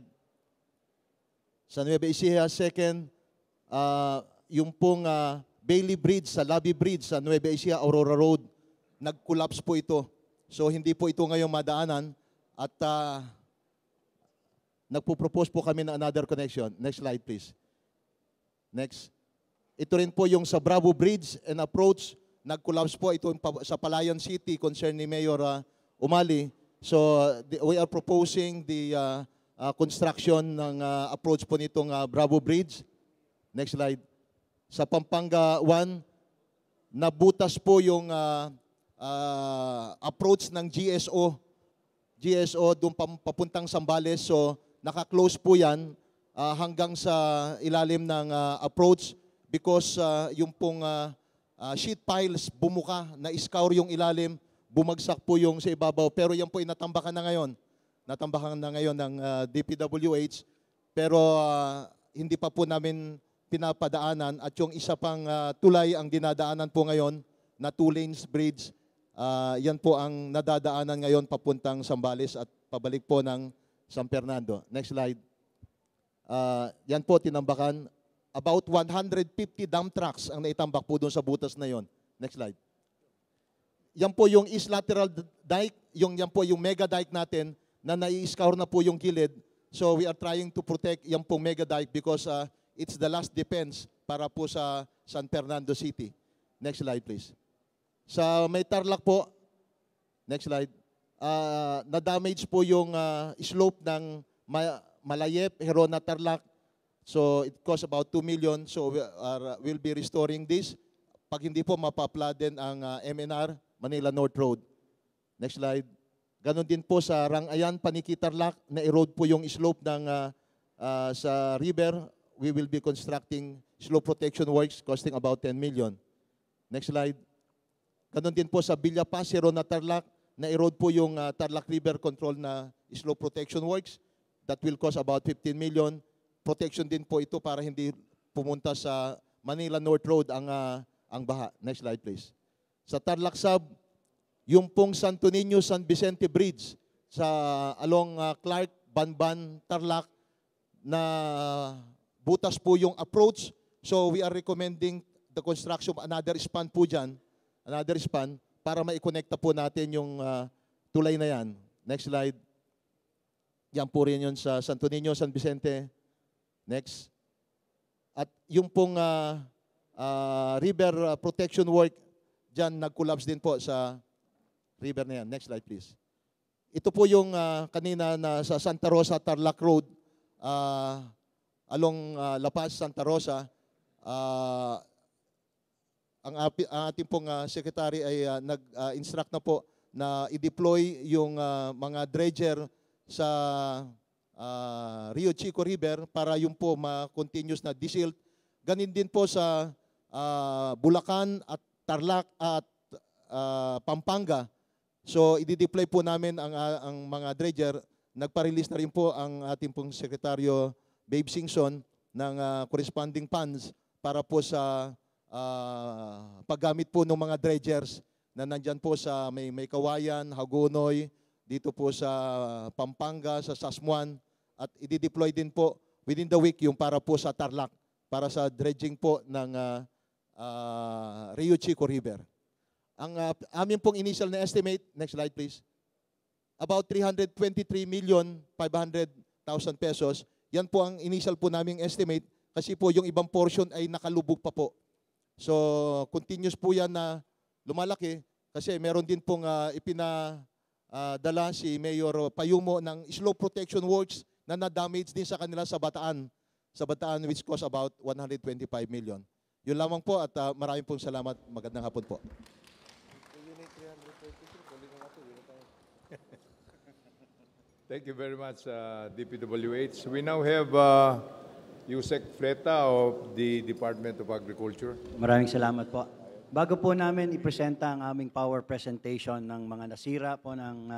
Sa Nueva Ecija, second, yung pong Bailey Bridge, sa Labi Bridge, sa Nueva Ecija, Aurora Road, nag-collapse po ito. So hindi po ito ngayong madaanan at nagpo-propose po kami ng another connection. Next slide please. Next. Ito rin po yung sa Bravo Bridge and approach, nag-collapse po ito sa Palayan City, concern ni Mayor Umali. So we are proposing the construction ng approach po nitong Bravo Bridge. Next slide. Sa Pampanga 1, nabutas po yung approach ng GSO. GSO doon papuntang Zambales. So naka-close po yan hanggang sa ilalim ng approach because yung pong sheet piles bumuka, na-scour yung ilalim, bumagsak po yung sa ibabaw. Pero yan po inatambakan na ngayon. Natambakan na ngayon ng DPWH. Pero hindi pa po namin pinapadaanan at yung isa pang tulay ang dinadaanan po ngayon na 2 lanes bridge. Yan po ang nadadaanan ngayon papuntang Zambales at pabalik po ng San Fernando. Next slide. Yan po tinambakan. About 150 dump trucks ang naitambak po doon sa butas na yon. Next slide. Yan po yung east lateral dike, yan po yung mega dike natin na nai-scour na po yung gilid. So we are trying to protect yan pong mega dike because it's the last defense para po sa San Fernando City. Next slide please. Sa may Tarlac po, next slide. na-damage po yung slope ng Malayep, Herona, Tarlac. So it cost about 2 million. So we'll be restoring this. Pag hindi po, mapapla din ang MNR, Manila North Road. Next slide. Ganon din po sa Rangayan, Paniki, Tarlac, na-erode po yung slope ng sa river. We will be constructing slope protection works costing about 10 million. Next slide. Ganon din po sa Villa Paz, Herona, Tarlac, na-erode po yung Tarlac River control na slope protection works. That will cost about 15 million. Protection din po ito para hindi pumunta sa Manila North Road ang baha. Next slide, please. Sa Tarlac Sub, yung pong Santo Niño, San Vicente Bridge sa along Clark, Banban, Tarlac na butas po yung approach. So we are recommending the construction of another span po dyan, another span, para maikonekta po natin yung tulay na yan. Next slide. Yan po rin yun sa Santo Niño, San Vicente. Next. At yung pong river protection work, dyan nag-collapse din po sa river na yan. Next slide, please. Ito po yung kanina na sa Santa Rosa, Tarlac Road, along La Paz, Santa Rosa. Ang ating pong secretary ay nag-instruct na po na i-deploy yung mga dredger sa Rio Chico River para yung po ma-continuous na desilt. Ganin din po sa Bulacan at Tarlac at Pampanga. So, i-deploy po namin ang mga dredger. Nagpa-release na rin po ang ating pong Sekretaryo Babe Singson ng corresponding funds para po sa paggamit po ng mga dredgers na nandyan po sa may Kawayan, Hagonoy, dito po sa Pampanga, sa Sasmuan, at i-deploy din po within the week yung para po sa Tarlac, para sa dredging po ng Rio Chico River. Ang aming pong initial na estimate, next slide please, about 323,500,000 pesos. Yan po ang initial po naming estimate kasi po yung ibang portion ay nakalubog pa po. So continuous po yan na lumalaki kasi meron din pong ipinadala si Mayor Payumo ng slope protection works na na-damage din sa kanila sa Bataan. Sa Bataan which cost about 125 million. Yun lamang po at maraming pong salamat. Magandang hapon po. Thank you very much, DPWH. We now have Yusek Fleta of the Department of Agriculture. Maraming salamat po. Bago po namin ipresenta ang aming power presentation ng mga nasira po ng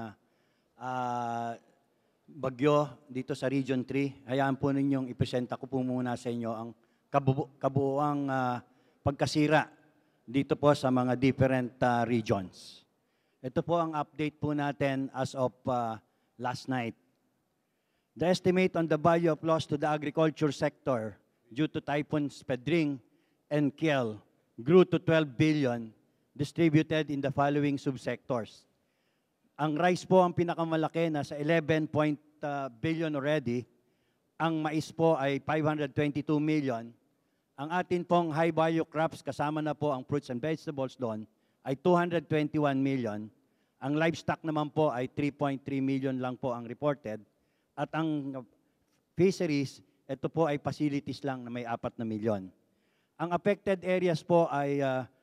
bagyo dito sa Region 3, hayaan po ninyong ipresenta ko po muna sa inyo ang kabuuang pagkasira dito po sa mga different regions. Ito po ang update po natin as of last night. The estimate on the value of loss to the agriculture sector due to typhoons Pedring and Kiel grew to 12 billion distributed in the following subsectors. Ang rice po ang pinakamalaki, nasa 11 billion already. Ang mais po ay 522 million. Ang atin pong high value crops, kasama na po ang fruits and vegetables doon, ay 221 million. Ang livestock naman po ay 3.3 million lang po ang reported. At ang fisheries, ito po ay facilities lang na may 4 na milyon. Ang affected areas po ay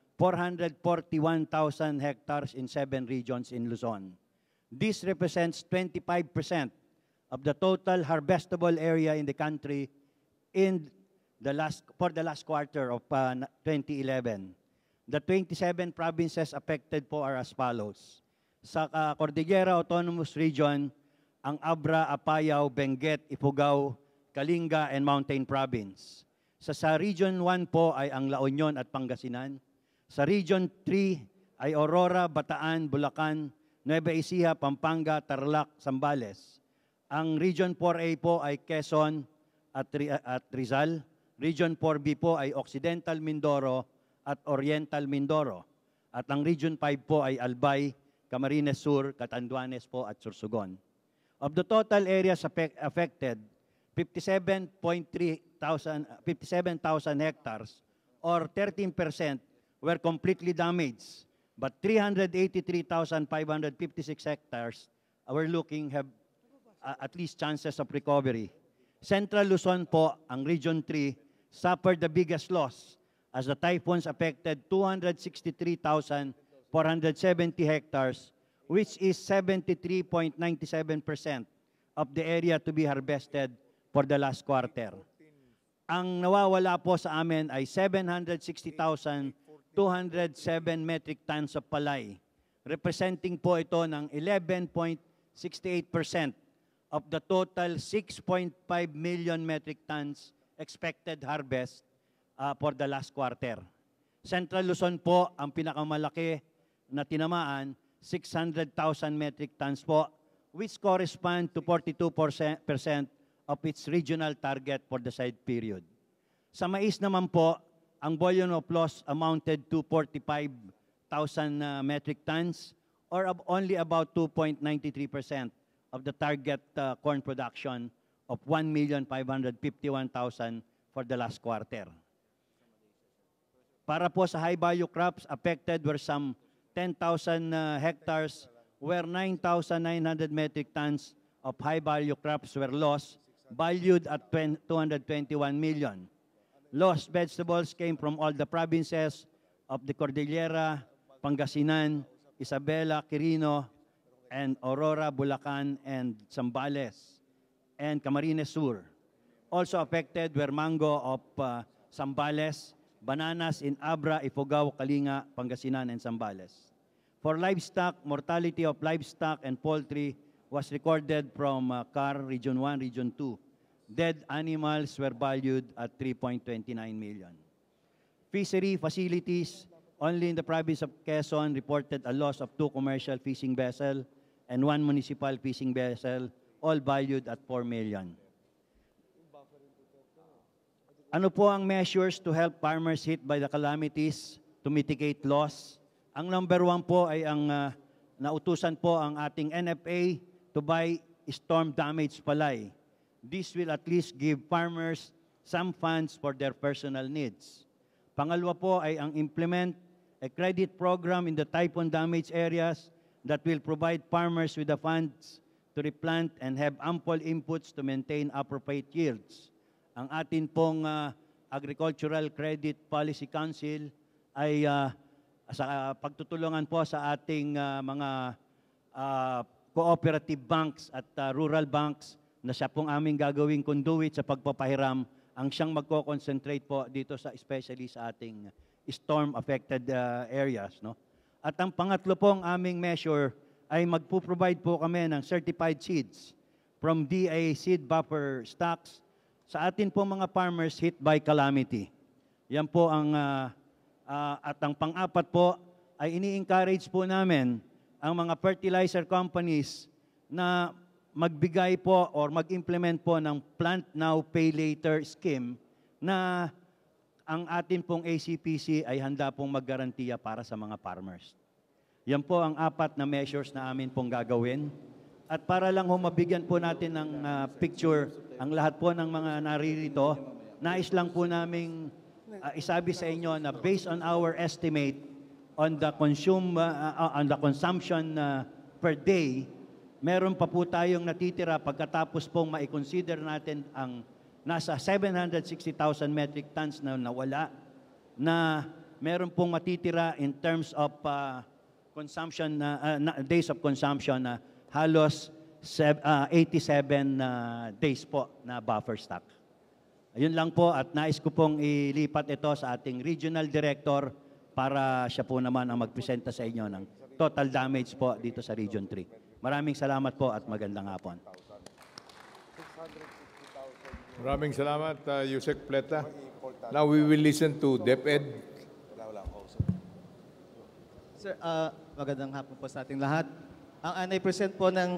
441,000 hectares in 7 regions in Luzon. This represents 25% of the total harvestable area in the country for the last quarter of 2011. The 27 provinces affected po are as follows. Sa Cordillera Autonomous Region, ang Abra, Apayao, Benguet, Ifugao, Kalinga, and Mountain Province. Sa Region 1 po ay ang La Union at Pangasinan. Sa Region 3 ay Aurora, Bataan, Bulacan, Nueva Ecija, Pampanga, Tarlac, Zambales. Ang Region 4A po ay Quezon at Rizal. Region 4B po ay Occidental Mindoro at Oriental Mindoro. At ang Region 5 po ay Albay, Camarines Sur, Catanduanes po at Sorsogon. Of the total areas affected, 57,000 hectares or 13% were completely damaged. But 383,556 hectares, we're looking have at least chances of recovery. Central Luzon po, ang Region 3, suffered the biggest loss as the typhoons affected 263,470 hectares, which is 73.97% of the area to be harvested for the last quarter. Ang nawawala po sa amin ay 760,207 metric tons of palay. Representing po ito ng 11.68% of the total 6.5 million metric tons expected harvest for the last quarter. Central Luzon po ang pinakamalaki na tinamaan, 600,000 metric tons po, which correspond to 42% of its regional target for the said period. Sa mais naman po, ang volume of loss amounted to 45,000 metric tons or only about 2.93% of the target corn production of 1,551,000 for the last quarter. Para po sa high value crops, affected were some 10,000 hectares where 9,900 metric tons of high value crops were lost, valued at 221 million. Lost vegetables came from all the provinces of the Cordillera, Pangasinan, Isabela, Quirino, and Aurora, Bulacan, and Zambales, and Camarines Sur. Also affected were mango of Zambales, bananas in Abra, Ifugao, Kalinga, Pangasinan, and Zambales. For livestock, mortality of livestock and poultry was recorded from CAR Region 1, Region 2. Dead animals were valued at 3.29 million. Fishery facilities, only in the province of Quezon, reported a loss of 2 commercial fishing vessels and 1 municipal fishing vessel, all valued at 4 million. Ano po ang measures to help farmers hit by the calamities to mitigate loss? Ang number 1 po ay ang nautusan po ang ating NFA to buy storm damage palay. This will at least give farmers some funds for their personal needs. Pangalawa po ay ang implement a credit program in the typhoon damaged areas that will provide farmers with the funds to replant and have ample inputs to maintain appropriate yields. Ang atin pong Agricultural Credit Policy Council ay sa pagtutulungan po sa ating mga cooperative banks at rural banks na siya pong aming gagawing conduit sa pagpapahiram, ang siyang magko-concentrate po dito sa especially sa ating storm-affected areas. No? At ang pangatlo pong aming measure ay magpo-provide po kami ng certified seeds from DA seed buffer stocks sa atin po mga farmers hit by calamity. Yan po ang, at ang pang-apat po ay ini-encourage po namin ang mga fertilizer companies na magbigay po or mag-implement po ng Plant Now, Pay Later scheme na ang atin pong ACPC ay handa pong maggarantiya para sa mga farmers. Yan po ang 4 na measures na amin pong gagawin. At para lang mabigyan po natin ng picture ang lahat po ng mga naririto, nais lang po naming isabi sa inyo na based on our estimate on the consumption per day, meron pa po tayong natitira pagkatapos pong ma-consider natin ang nasa 760,000 metric tons na nawala, na meron pong matitira in terms of consumption, days of consumption na halos 87 days po na buffer stock. Ayun lang po at nais ko pong ilipat ito sa ating regional director para siya po naman ang magpresenta sa inyo ng total damage po dito sa Region 3. Maraming salamat po at magandang hapon. Maraming salamat, Yusek Pleta. Now we will listen to DepEd. Sir, magandang hapon po sa ating lahat. Ang anay-present po ng...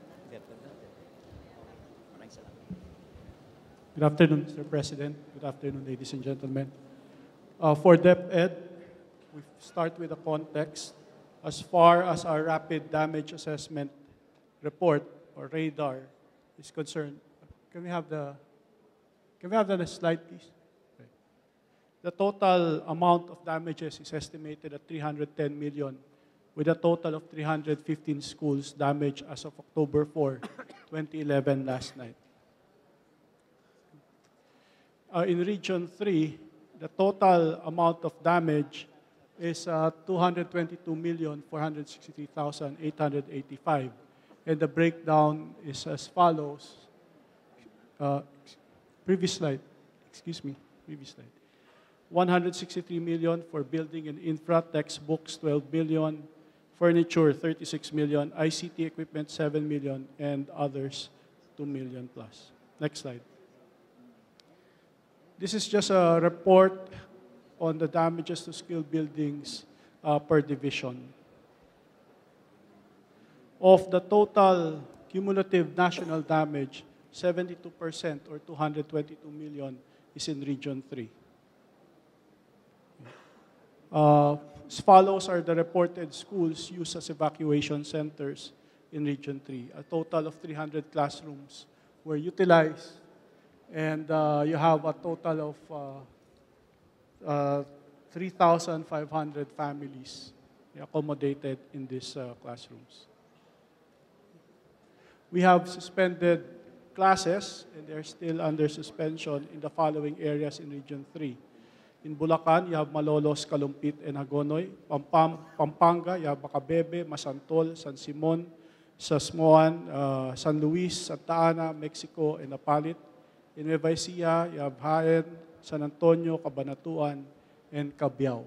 Good afternoon, Mr. President. Good afternoon, ladies and gentlemen. For DepEd, we start with the context. As far as our rapid damage assessment report or radar is concerned, can we have the next slide, please? Okay. The total amount of damages is estimated at 310 million, with a total of 315 schools damaged as of October 4, 2011, last night. In Region 3, the total amount of damage is 222,463,885. And the breakdown is as follows. Previous slide. 163 million for building and infra, textbooks 12 billion, furniture 36 million, ICT equipment 7 million, and others 2 million plus. Next slide. This is just a report on the damages to school buildings per division. Of the total cumulative national damage, 72% or 222 million is in Region 3. As follows are the reported schools used as evacuation centers in Region 3. A total of 300 classrooms were utilized, and you have a total of 3,500 families accommodated in these classrooms. We have suspended classes, and they're still under suspension in the following areas in Region 3. In Bulacan, you have Malolos, Kalumpit, and Hagonoy. Pampanga, you have Macabebe, Masantol, San Simon, Sasmuan, San Luis, Santa Ana, Mexico, and Napalit. In Nueva Ecija, you have Jaén, San Antonio, Cabanatuan, and Cabiao.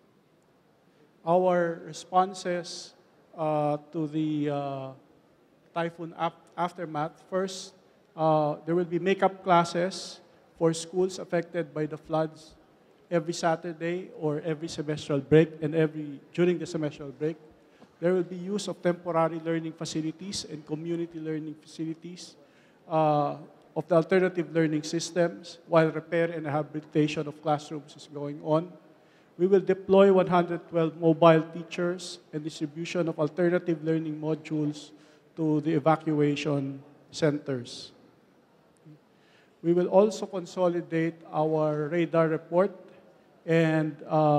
Our responses to the typhoon aftermath. First, there will be makeup classes for schools affected by the floods every Saturday or every semestral break, and during the semestral break. There will be use of temporary learning facilities and community learning facilities of the alternative learning systems while repair and rehabilitation of classrooms is going on. We will deploy 112 mobile teachers and distribution of alternative learning modules to the evacuation centers. We will also consolidate our radar report and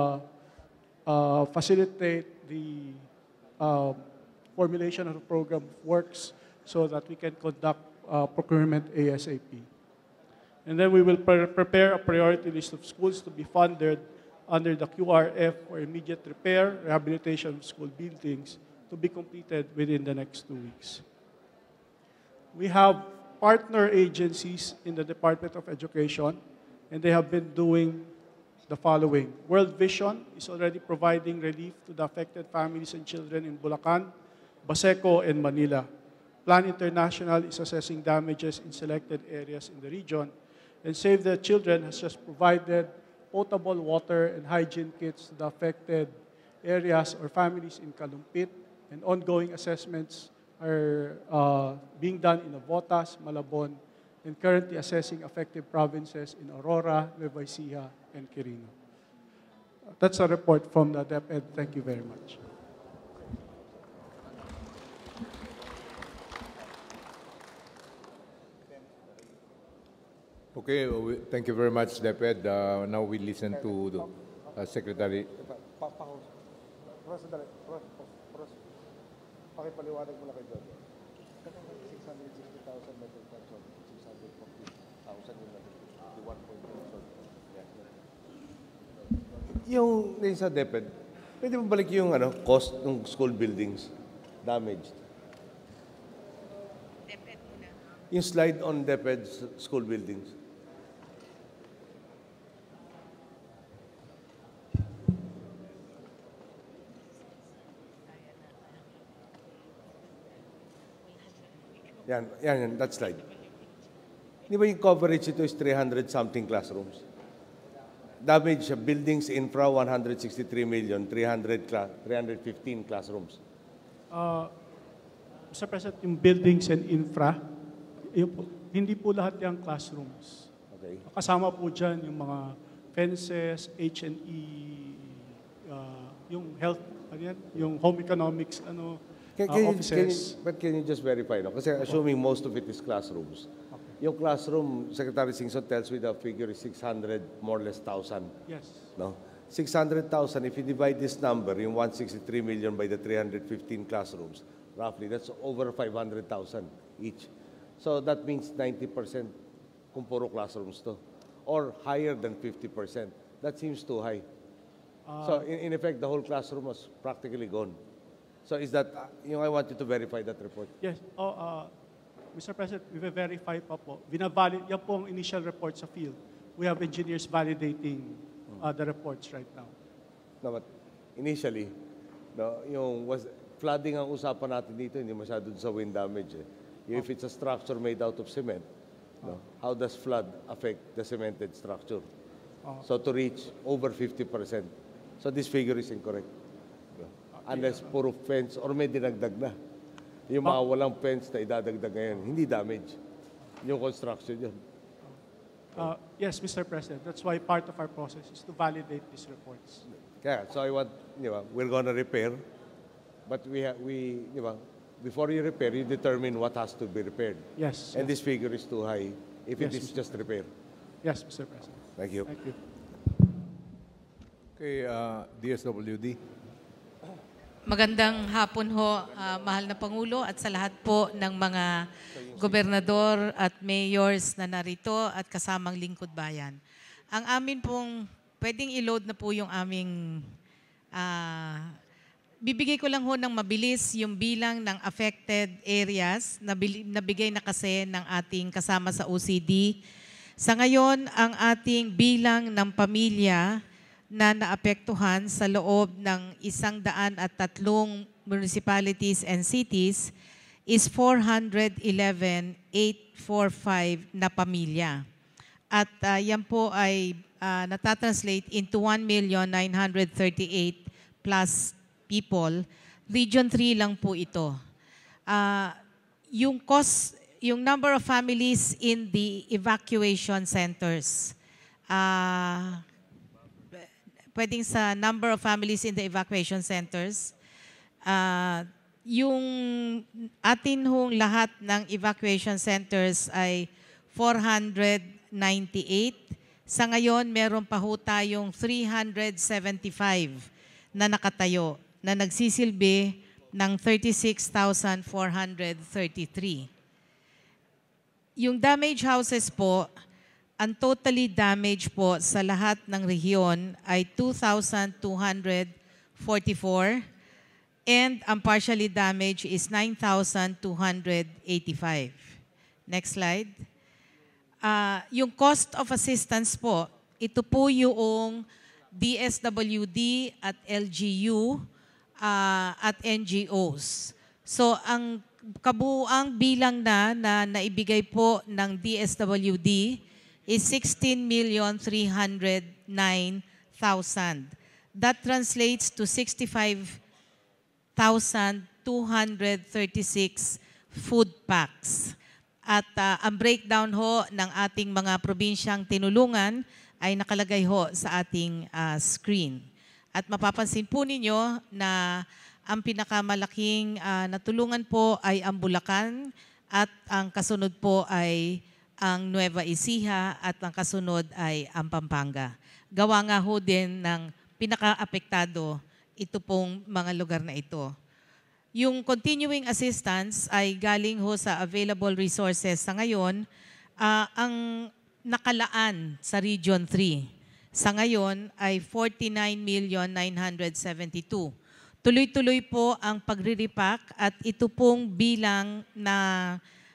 facilitate the formulation of the program of works so that we can conduct procurement ASAP. And then we will prepare a priority list of schools to be funded under the QRF for immediate repair, rehabilitation of school buildings to be completed within the next 2 weeks. We have partner agencies in the Department of Education, and they have been doing the following. World Vision is already providing relief to the affected families and children in Bulacan, Baseco, and Manila. Plan International is assessing damages in selected areas in the region, and Save the Children has just provided potable water and hygiene kits to the affected areas or families in Kalumpit, and ongoing assessments are being done in Navotas, Malabon, and currently assessing affected provinces in Aurora, Nueva Ecija, and Quirino. That's a report from the DepEd. Thank you very much. Okay, thank you very much, DepEd. Now we listen to the Secretary. Pakipaliwanag mo na kay Jojo. Kanang 660,000 metric tons, 640,000 yung 1.2. Yung sa DepEd, pwede mo balik yung cost ng school buildings damaged? DepEd muna. Yung slide on DepEd school buildings. Yan, that slide. Di ba yung coverage ito is 300-something classrooms? Damage buildings, infra, 163 million, 315 classrooms. Mr. President, yung buildings and infra, hindi po lahat yung classrooms. Okay. Kasama po dyan yung mga fences, H&E, yung health, yung home economics, offices. But can you just verify? No? Kasi assuming most of it is classrooms, yung classroom, Secretary Singson tells me the figure is 600 more or less thousand. Yes. No? 600,000, if you divide this number, yung 163 million by the 315 classrooms, roughly, that's over 500,000 each. So that means 90% kung puro classrooms to. Or higher than 50%. That seems too high. So in effect, the whole classroom was practically gone. So is that, I want you to verify that report. Yes. Mr. President, we will verify pa po. Yan po ang initial report sa field. We have engineers validating the reports right now. No, but initially, no, flooding ang usapan natin dito, hindi masyado sa wind damage. If it's a structure made out of cement, no, how does flood affect the cemented structure? So to reach over 50%. So this figure is incorrect. No? Unless puro fence or may dinagdag na. Yung mga walang fence na idadagdag ngayon, hindi damage. Yung construction yun. Yes, Mr. President. That's why part of our process is to validate these reports. Kaya, so I want, we're gonna repair, but before you repair, you determine what has to be repaired. Yes. And this figure is too high if it is just repair. Yes, Mr. President. Thank you. Thank you. Okay, DSWD. Magandang hapon ho, mahal na Pangulo, at sa lahat po ng mga gobernador at mayors na narito at kasamang lingkod bayan. Ang amin pong, pwedeng i-load na po yung aming, bibigay ko lang ho ng mabilis yung bilang ng affected areas, nabigay na kasi ng ating kasama sa OCD. Sa ngayon, ang ating bilang ng pamilya na naapektuhan sa loob ng 103 municipalities and cities is 411,845 na pamilya. At yan po ay natatranslate into 1,938 plus people. Region 3 lang po ito. Yung number of families in the evacuation centers, pwedeng sa number of families in the evacuation centers, yung atin hong lahat ng evacuation centers ay 498. Sa ngayon, meron pa ho tayong 375 na nakatayo na nagsisilbi ng 36,433. Yung damaged houses po, ang totally damaged po sa lahat ng rehiyon ay 2,244 and ang partially damaged is 9,285. Next slide. Yung cost of assistance po, ito po yung DSWD at LGU at NGOs. So ang kabuuang bilang na naibigay po ng DSWD is 16,309,000. That translates to 65,236 food packs. At ang breakdown ho ng ating mga probinsyang tinulungan ay nakalagay ho sa ating screen. At mapapansin po ninyo na ang pinakamalaking natulungan po ay ang Bulacan at ang kasunod po ay ang Nueva Ecija at ang kasunod ay ang Pampanga. Gawa nga ho din ng pinaka-apektado ito pong mga lugar na ito. Yung continuing assistance ay galing ho sa available resources sa ngayon. Ang nakalaan sa Region 3 sa ngayon ay 49,972,000. Tuloy-tuloy po ang pagre-repack at ito pong bilang na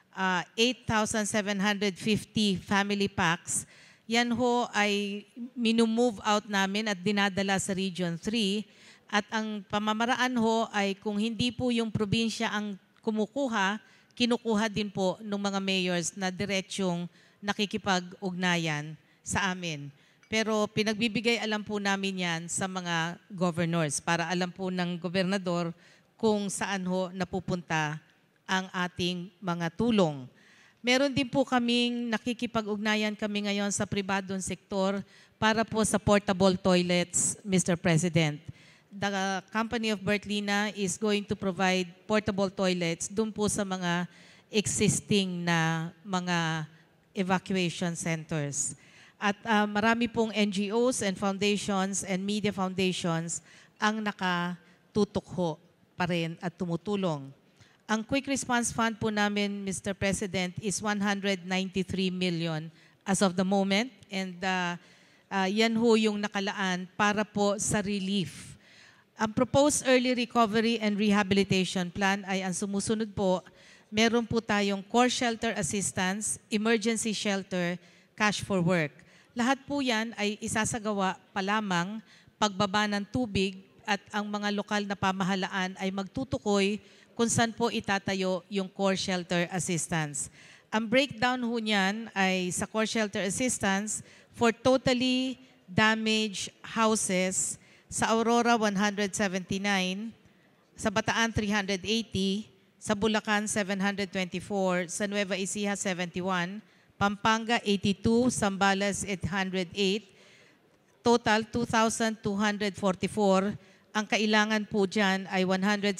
8,750 family packs. Yan ho ay minumove out namin at dinadala sa Region 3. At ang pamamaraan ho ay kung hindi po yung probinsya ang kumukuha, kinukuha din po ng mga mayors na diretsyong nakikipag-ugnayan sa amin. Pero pinagbibigay alam po namin yan sa mga governors para alam po ng gobernador kung saan ho napupunta ang ating mga tulong. Meron din po kaming nakikipag-ugnayan kami ngayon sa pribadong sektor para po sa portable toilets, Mr. President. The company of Bertlina is going to provide portable toilets dun po sa mga existing na mga evacuation centers. At marami pong NGOs and foundations and media foundations ang nakatutok ho pa rin at tumutulong. Ang Quick Response Fund po namin, Mr. President, is 193 million as of the moment. And yan ho yung nakalaan para po sa relief. Ang proposed early recovery and rehabilitation plan ay ang sumusunod po. Meron po tayong core shelter assistance, emergency shelter, cash for work. Lahat po yan ay isasagawa pa lamang pagbaba ng tubig at ang mga lokal na pamahalaan ay magtutukoy kung saan po itatayo yung core shelter assistance. Ang breakdown ho niyan ay sa core shelter assistance for totally damaged houses sa Aurora 179, sa Bataan 380, sa Bulacan 724, sa Nueva Ecija 71, Pampanga 82, Zambales 808, total 2,244. Ang kailangan po dyan ay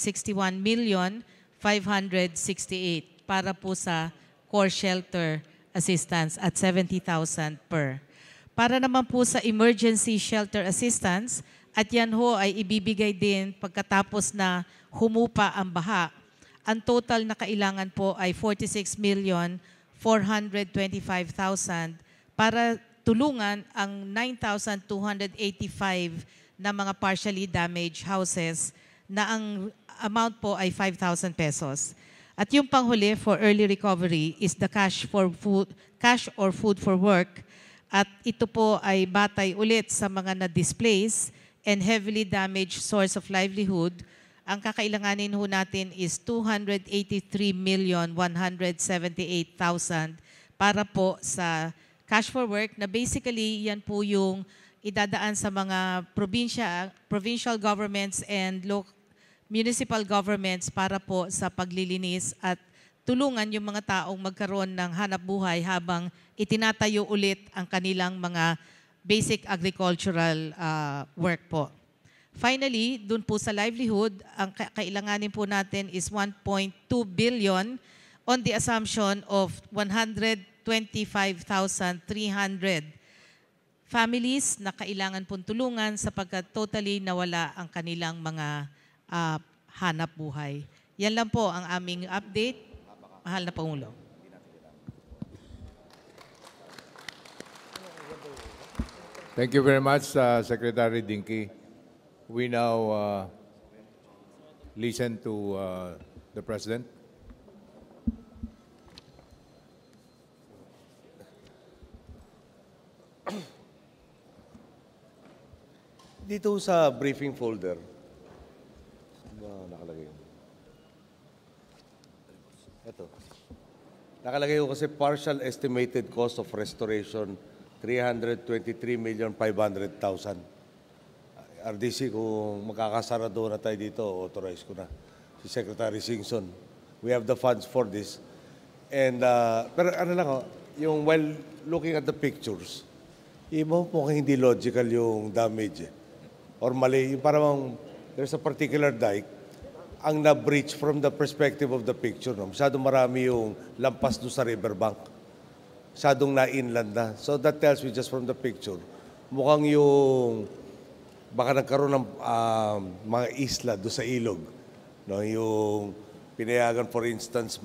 161,568,000 para po sa core shelter assistance at 70,000 per. Para naman po sa emergency shelter assistance, at yan ho ay ibibigay din pagkatapos na humupa ang baha. Ang total na kailangan po ay 46,425,000 para tulungan ang 9,285 na mga partially damaged houses na ang amount po ay 5,000 pesos. At yung panghuli for early recovery is the cash or food for work. At ito po ay batay ulit sa mga na-displace and heavily damaged source of livelihood. Ang kakailanganin ho natin is 283,178,000 para po sa cash for work na basically yan po yung idadaan sa mga provincial governments and municipal governments para po sa paglilinis at tulungan yung mga taong magkaroon ng hanap buhay habang itinatayo ulit ang kanilang mga basic agricultural work po. Finally, dun po sa livelihood, ang kailanganin po natin is 1.2 billion on the assumption of 125,300 families na kailangan pong tulungan sapagkat totally nawala ang kanilang mga hanap buhay. Yan lang po ang aming update. Mahal na Pangulo. Thank you very much, Secretary Dinky. We now listen to the President. Dito sa briefing folder, nakalagay. Ito. Nakalagay ko kasi partial estimated cost of restoration, 323,500,000. RDC, kung makakasarado na tayo dito, authorize ko na. Si Secretary Singson. We have the funds for this. And, pero ano lang, yung while looking at the pictures, mo po hindi logical yung damage. Or mali, yung parang there's a particular dike, ang na-breach from the perspective of the picture. No? Masyadong marami yung lampas doon sa riverbank. Masyadong na-inland na. So that tells me just from the picture, mukhang yung, baka nagkaroon ng mga isla doon sa ilog. No? Yung pinayagan, for instance,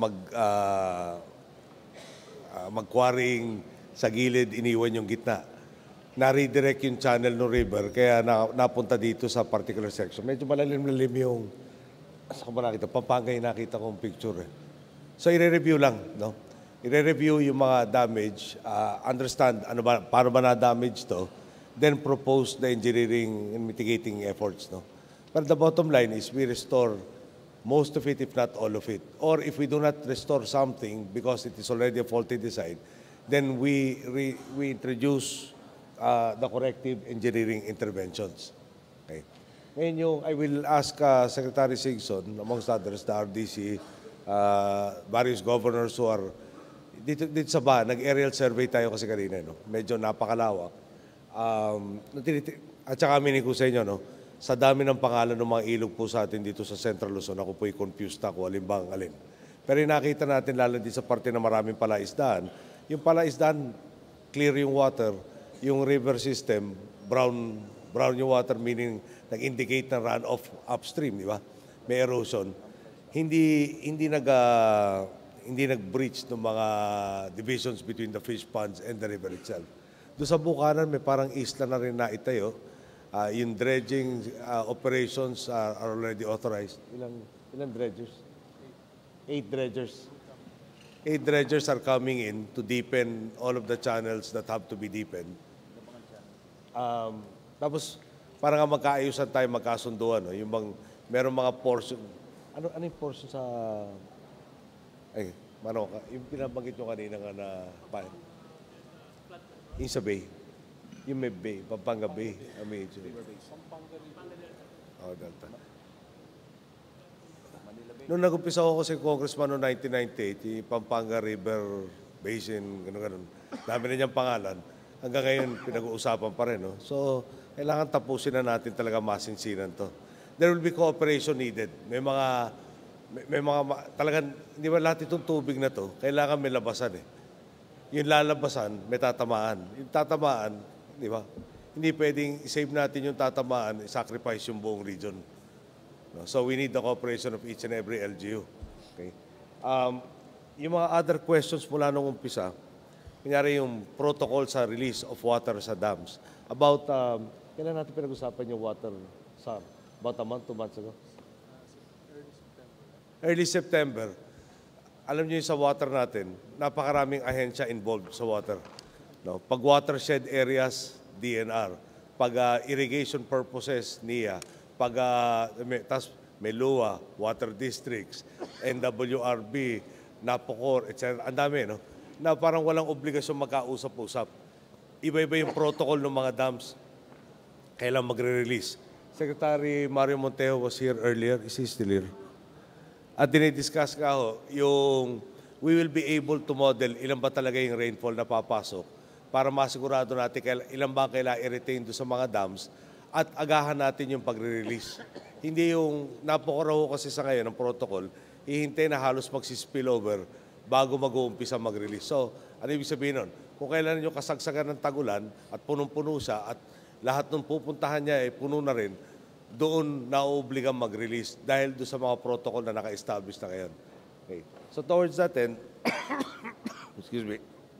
mag-quarrying sa gilid, iniwan yung gitna. Na-redirect yung channel ng river, kaya napunta dito sa particular section. Medyo malalim-lalim yung, saan ba nakita? Pampanga yung nakita kong picture. So, i-review lang, no? I-review yung mga damage, understand paano ba na-damage to, then propose the engineering and mitigating efforts, no? But the bottom line is we restore most of it, if not all of it. Or if we do not restore something because it is already a faulty design, then we introduce the corrective engineering interventions. Okay. Ngayon I will ask Secretary Singson, amongst others, the RDC, various governors who are dito sa nag-aerial survey tayo kasi kanina, no? Medyo napakalawak. At saka aminin ko sa inyo, no? Sa dami ng pangalan ng mga ilog po sa atin dito sa Central Luzon, ako po'y confused ako, alin. Pero nakita natin, lalo din sa parte na maraming palaisdaan, Yung pala is done, clear yung water, yung river system, brown yung water, meaning nag-indicate na runoff upstream, di ba? May erosion. Hindi nag-breach ng mga divisions between the fish ponds and the river itself. Doon sa Bukanan, may parang isla na rin na itayo. Yung dredging operations are already authorized. Ilang dredgers? 8 dredgers. 8 dredgers are coming in to deepen all of the channels that have to be deepened. Tapos, parang magkaayusan tayo, magkasunduan. No? Yung meron mga portion. Ano yung portion sa... Ay, yung pinabanggit nyo kanina nga na... Yung sa Bay. Yung may Bay, Pampanga Bay. Delta. Noong nag-umpisa ako kasi congressman noong 1998, yung Pampanga River Basin, gano'n. Dami na niyang pangalan. Hanggang ngayon, pinag-uusapan pa rin. No? So, kailangan tapusin na natin talaga masinsinan to. There will be cooperation needed. May mga talagang, hindi ba lahat itong tubig na to, kailangan may labasan eh. Yung lalabasan, may tatamaan. Yung tatamaan, di ba? Hindi pwedeng i-save natin yung tatamaan, i-sacrifice yung buong region. No? So we need the cooperation of each and every LGU. Okay? Yung mga other questions mula nung umpisa, kunyari yung protocol sa release of water sa dams. About, kailan natin pinag-usapan yung water, SAR? About a month, 2 months ago? Early September. Alam niyo yung sa water natin, napakaraming ahensya involved sa water. No? Pag watershed areas, DNR. Pag irrigation purposes, NIA. Pag may LUA, water districts, NWRB, NAPOCOR, etc. Ang dami, no? Na parang walang obligasyon magkausap-usap. Iba-iba yung protocol ng mga dams. Kailan magre-release. Secretary Mario Montejo was here earlier. Is he still here? At dinidiscuss ka ho, yung we will be able to model ilan ba talaga yung rainfall na papasok para masigurado natin ilan ba kailangan i-retain doon sa mga dams at agahan natin yung pagre-release. Hindi yung napakaraw kasi sa ngayon ng protocol, hihintay na halos magsispill over bago mag-uumpisa mag-release. So, ano ibig sabihin nun? Kung kailan nyo kasagsagan ng tagulan at punong-puno siya at lahat ng pupuntahan niya ay puno na rin, doon na-obligang mag-release dahil doon sa mga protocol na naka-establish na ngayon. Okay. So towards that end, excuse me,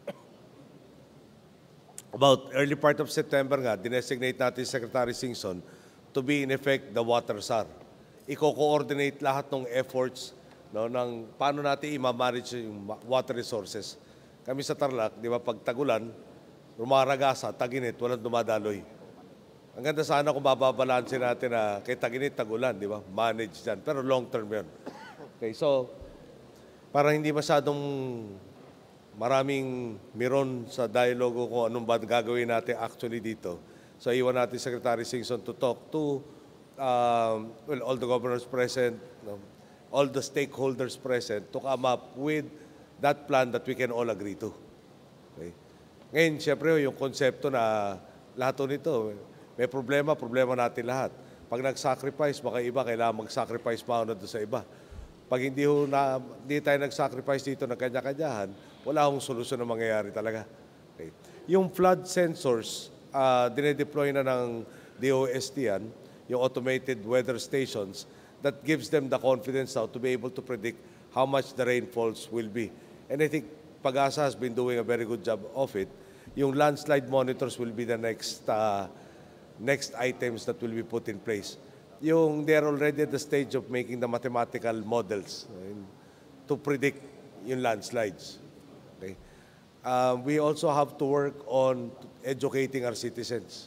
about early part of September nga, dinesignate natin Secretary Singson to be in effect the water SAR. Iko-coordinate lahat ng efforts no, ng paano natin i-manage yung water resources. Kami sa Tarlac, di ba, pag tagulan, rumaragasa, taginit, walang dumadaloy. Ang ganda sana kung mababalansin natin na kay taginit, tagulan, di ba? Manage dyan. Pero long term yun. Okay, so, para hindi masyadong maraming miron sa dialogo kung anong ba gagawin natin actually dito. So, iwan natin Secretary Singson to talk to all the governors present, all the stakeholders present to come up with that plan that we can all agree to. Okay? Ngayon, siyempre, yung konsepto na lahat nito, may problema natin lahat. Pag nag-sacrifice, baka iba, kailangan mag-sacrifice pa doon sa iba. Pag hindi tayo nag-sacrifice dito ng kanya-kanyahan, wala akong solusyon na mangyayari talaga. Okay. Yung flood sensors, dinedeploy na ng DOST yan, yung automated weather stations, that gives them the confidence now to be able to predict how much the rainfalls will be. And I think Pag-asa has been doing a very good job of it. Yung landslide monitors will be the next items that will be put in place. They're already at the stage of making the mathematical models to predict yung landslides. Okay? We also have to work on educating our citizens.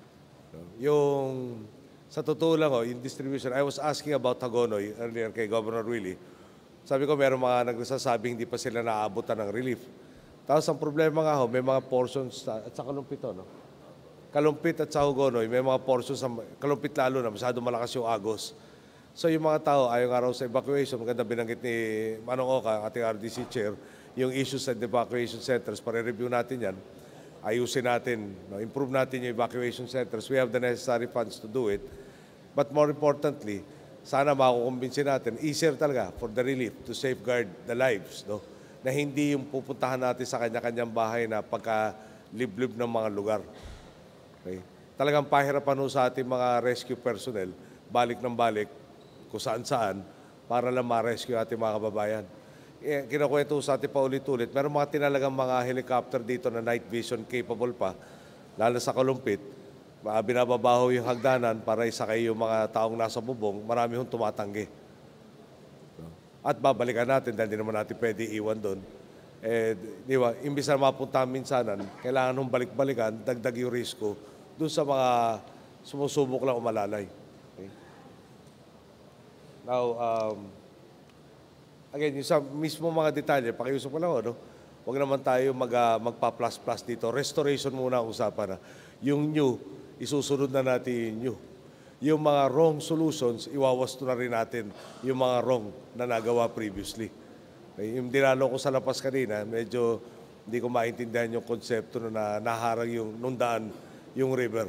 Sa totoo lang, yung distribution, I was asking about Hagonoy earlier kay Governor Willie. Sabi ko, meron mga nagsasabing hindi pa sila naabutan ng relief. Tapos ang problema nga may mga portions, at sa Kalumpit, no? Kalumpit at sa Hagonoy, may mga portions, Kalumpit lalo na, masyado malakas yung agos. So yung mga tao, ayaw nga raw sa evacuation, maganda binanggit ni Manong Oka, ating RDC Chair, yung issues sa evacuation centers, pare-review natin yan, ayusin natin, improve natin yung evacuation centers. We have the necessary funds to do it. But more importantly, sana makukumbinsin natin, easier talaga for the relief to safeguard the lives na hindi yung pupuntahan natin sa kanya-kanyang bahay na pagka-liblib ng mga lugar. Okay? Talagang pahirapan ho sa ating mga rescue personnel, balik ng balik, kung saan-saan, para lang ma-rescue ating mga kababayan. Kinakwento sa ating paulit-ulit, meron mga tinalagang mga helicopter dito na night vision capable pa, lalo sa Kalumpit, binababaho yung hagdanan para isakay yung mga taong nasa bubong, marami hong tumatanggi. At babalikan natin dahil di naman natin pwede iwan doon. Di ba, imbis na mapunta minsanan, kailangan hong balik-balikan, dagdag yung risko doon sa mga sumusubok lang umalalay. Okay? Now, again, yung sa mismo mga detalye, pakiusap ko lang, no? Huwag naman tayo magpa-plus-plus dito. Restoration muna ang usapan na. Yung new, isusunod na natin yung new. Yung mga wrong solutions, iwawasto na rin natin yung mga wrong na nagawa previously. Okay? Yung dinalo ko sa Lapas kanina, medyo hindi ko maintindihan yung konsepto na naharang yung nung daan yung river.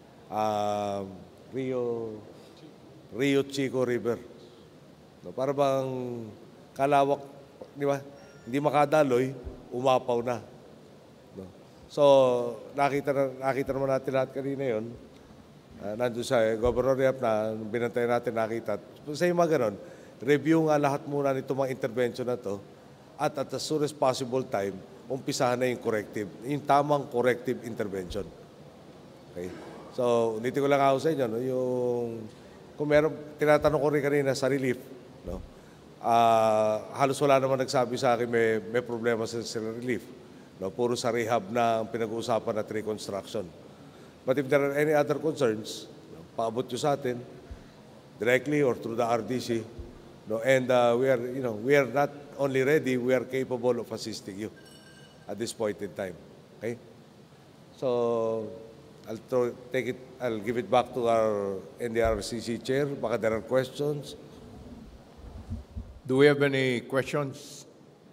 Rio Chico River. No, para bang kalawak, di ba? Hindi makadaloy, umapaw na. No? So, nakita naman natin lahat kanina yun. Nandun sa Governor Yap na binantay natin nakita. Sa yung mga ganon, review nga lahat muna nito mga intervention na to at at as soon as possible time, umpisahan na yung corrective, yung tamang corrective intervention. Okay? So, ulitin ko lang ako sa inyo, no? Yung, kung meron, tinatanong ko rin kanina sa relief, no? Halos wala naman nagsabi sa akin may problema sa relief. No? Puro sa rehab na ang pinag-uusapan at reconstruction. But if there are any other concerns, no, paabot nyo sa atin directly or through the RDC. No? And we are not only ready, we are capable of assisting you at this point in time. Okay? So, I'll give it back to our NDRCC chair. Baka there are questions. Do we have any questions?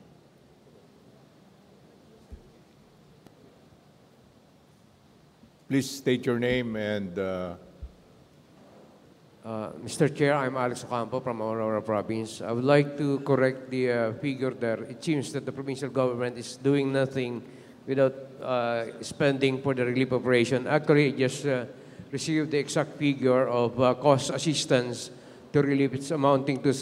Please state your name and... Mr. Chair, I'm Alex Ocampo from Aurora Province. I would like to correct the figure there. It seems that the provincial government is doing nothing without spending for the relief operation. Actually, I just received the exact figure of cost assistance to relief. It's amounting to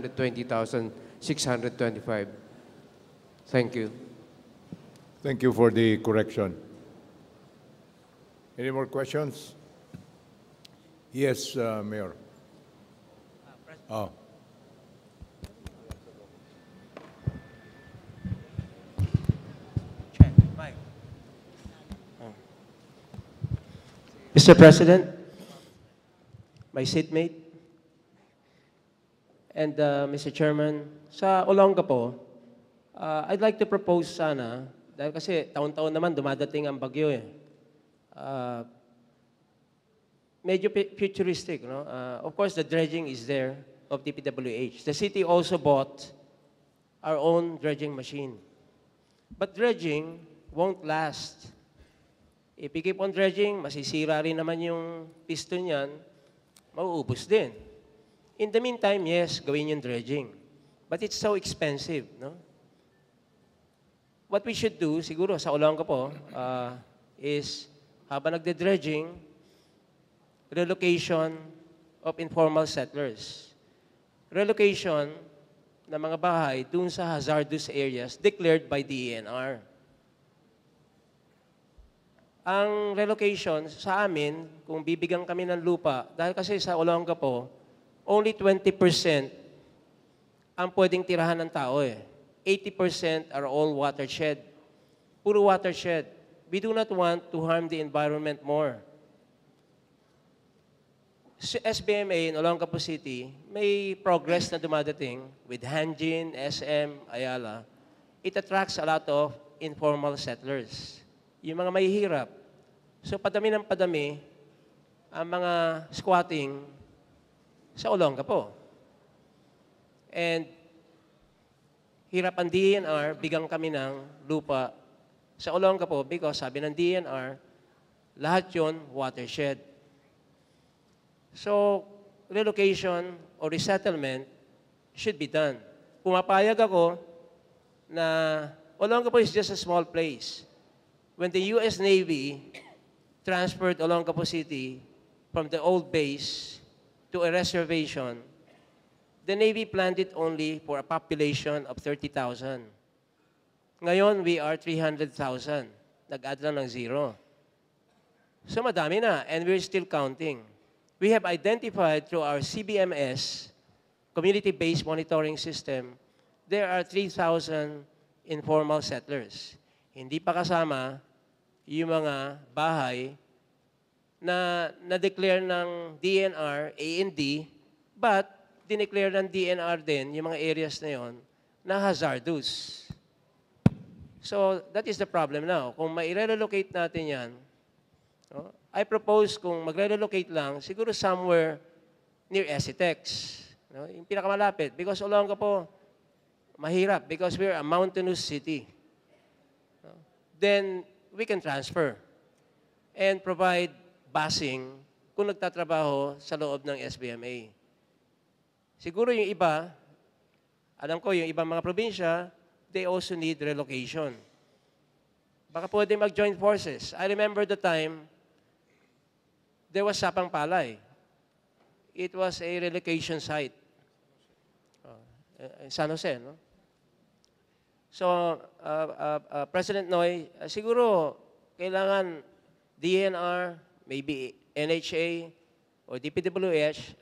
720,625. Thank you. Thank you for the correction. Any more questions? Yes, Mayor. Oh. Mr. President, my seatmate, and Mr. Chairman, sa Olongapo, I'd like to propose sana, dahil kasi taon-taon naman dumadating ang bagyo eh. Medyo futuristic, no? Of course, the dredging is there of DPWH. The city also bought our own dredging machine. But dredging won't last. If you keep on dredging, masisira rin naman yung piston yan, mauubos din. In the meantime, yes, gawin yung dredging. But it's so expensive, no? What we should do, siguro sa Olongapo, is habang nagde-dredging, relocation of informal settlers. Relocation ng mga bahay dun sa hazardous areas declared by DENR. Ang relocation sa amin, kung bibigyan kami ng lupa, dahil kasi sa Olongapo, only 20% ang pwedeng tirahan ng tao eh. 80% are all watershed. Puro watershed. We do not want to harm the environment more. SBMA in Olongapo City, may progress na dumadating with Hanjin, SM, Ayala. It attracts a lot of informal settlers. Yung mga mahihirap. So padami ng padami ang mga squatting sa Olongapo. And hirap ang DENR, bigyan kami ng lupa sa Olongapo because sabi ng DENR, lahat yon watershed. So, relocation or resettlement should be done. Pumapayag ako na Olongapo is just a small place. When the U.S. Navy transferred Olongapo City from the old base to a reservation, the Navy planned it only for a population of 30,000. Ngayon, we are 300,000. Nag-add lang ng zero. So madami na, and we're still counting. We have identified through our CBMS, Community-Based Monitoring System, there are 3,000 informal settlers. Hindi pa kasama yung mga bahay na na-declare ng DNR, A&D, but dineclare ng DNR din yung mga areas na yon na hazardous. So, that is the problem now. Kung mai-relocate natin yan, no, I propose kung magre-relocate lang, siguro somewhere near Esitex. No, yung pinakamalapit. Because Olongapo, mahirap because we're a mountainous city. No? Then, we can transfer and provide busing kung nagtatrabaho sa loob ng SBMA. Siguro yung iba, alam ko yung ibang mga probinsya, they also need relocation. Baka pwede mag-join forces. I remember the time, there was Sapang Palay. It was a relocation site. San Jose, no? So, President Noy, siguro kailangan DNR, maybe NHA, or DPWH,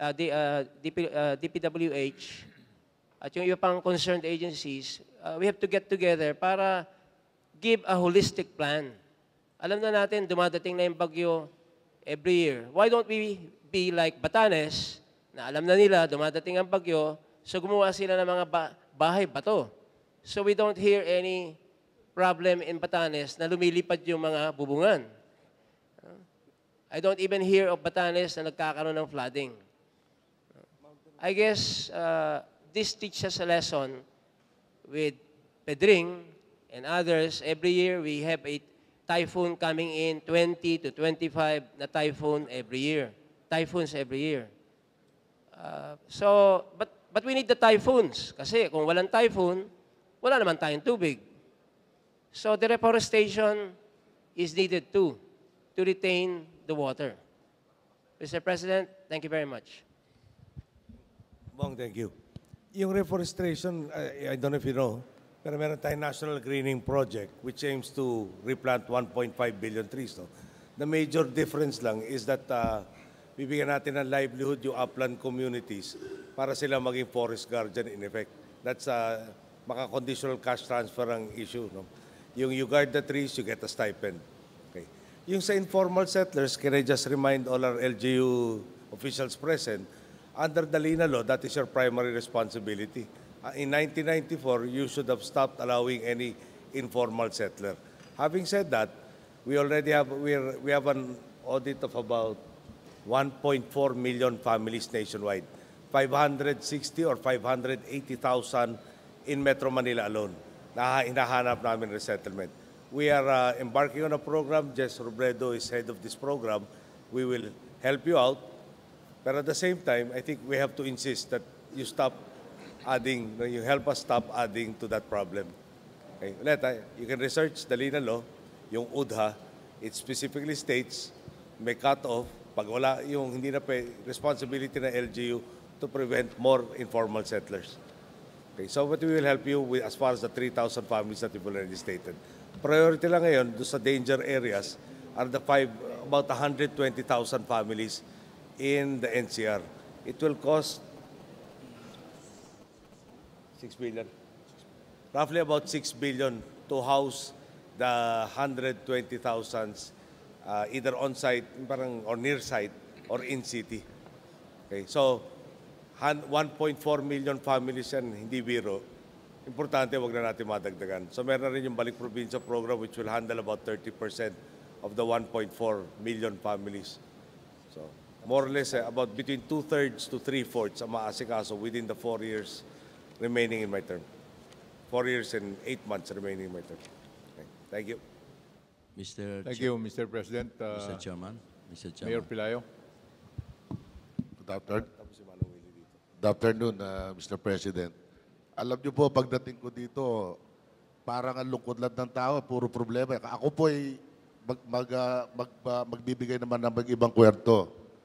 DPWH, at yung iba pang concerned agencies, we have to get together para give a holistic plan. Alam na natin, dumadating na yung bagyo every year. Why don't we be like Batanes, na alam na nila, dumadating ang bagyo, so gumawa sila ng mga bahay bato. So we don't hear any problem in Batanes na lumilipad yung mga bubungan. I don't even hear of Batanes na nagkakaroon ng flooding. I guess this teaches a lesson with Pedring and others. Every year we have a typhoon coming in, 20 to 25 na typhoon every year. Typhoons every year. But we need the typhoons. Kasi kung walang typhoon, wala naman tayong tubig. So the reforestation is needed too, to retain the water. Mr. President, thank you very much. Bong, thank you. Yung reforestation, I don't know if you know, pero meron tayong National Greening Project which aims to replant 1.5 billion trees. No? The major difference lang is that bibigyan natin ng livelihood yung upland communities para sila maging forest guardian in effect. That's maka-conditional cash transfer ang issue. No? Yung you guard the trees, you get a stipend. Okay. Yung sa informal settlers, can I just remind all our LGU officials present, under the LINA law, that is your primary responsibility. In 1994, you should have stopped allowing any informal settler. Having said that, we already have we have an audit of about 1.4 million families nationwide, 560 or 580,000 in Metro Manila alone na hinahanap namin resettlement. We are embarking on a program. Jess Robredo is head of this program. We will help you out. But at the same time, I think we have to insist that you stop adding, you help us stop adding to that problem. Okay? You can research the LINA law, yung UDHA. It specifically states, may cut-off, pag wala yung hindi na responsibility ng LGU to prevent more informal settlers. Okay, so what we will help you with as far as the 3,000 families that you've already stated. Priority lang ngayon, do sa danger areas, are the about 120,000 families in the NCR. It will cost 6 billion. Roughly about 6 billion to house the 120,000 either on-site or near-site or in-city. Okay, so 1.4 million families yan, hindi biro. Importante, wag na natin madagdagan. So meron rin yung Balik Probinsya program which will handle about 30% of the 1.4 million families. So more or less, about between 2/3 to 3/4 ang maasikaso within the 4 years remaining in my term. 4 years and 8 months remaining in my term. Okay. Thank you. Thank you, Mr. President. Mr. Chairman. Mayor Pilayo. Good afternoon, Mr. President. Alam niyo po, pagdating ko dito, parang ang lungkod lang ng tao, puro problema. Ako po ay magbibigay naman ng ibang kwento.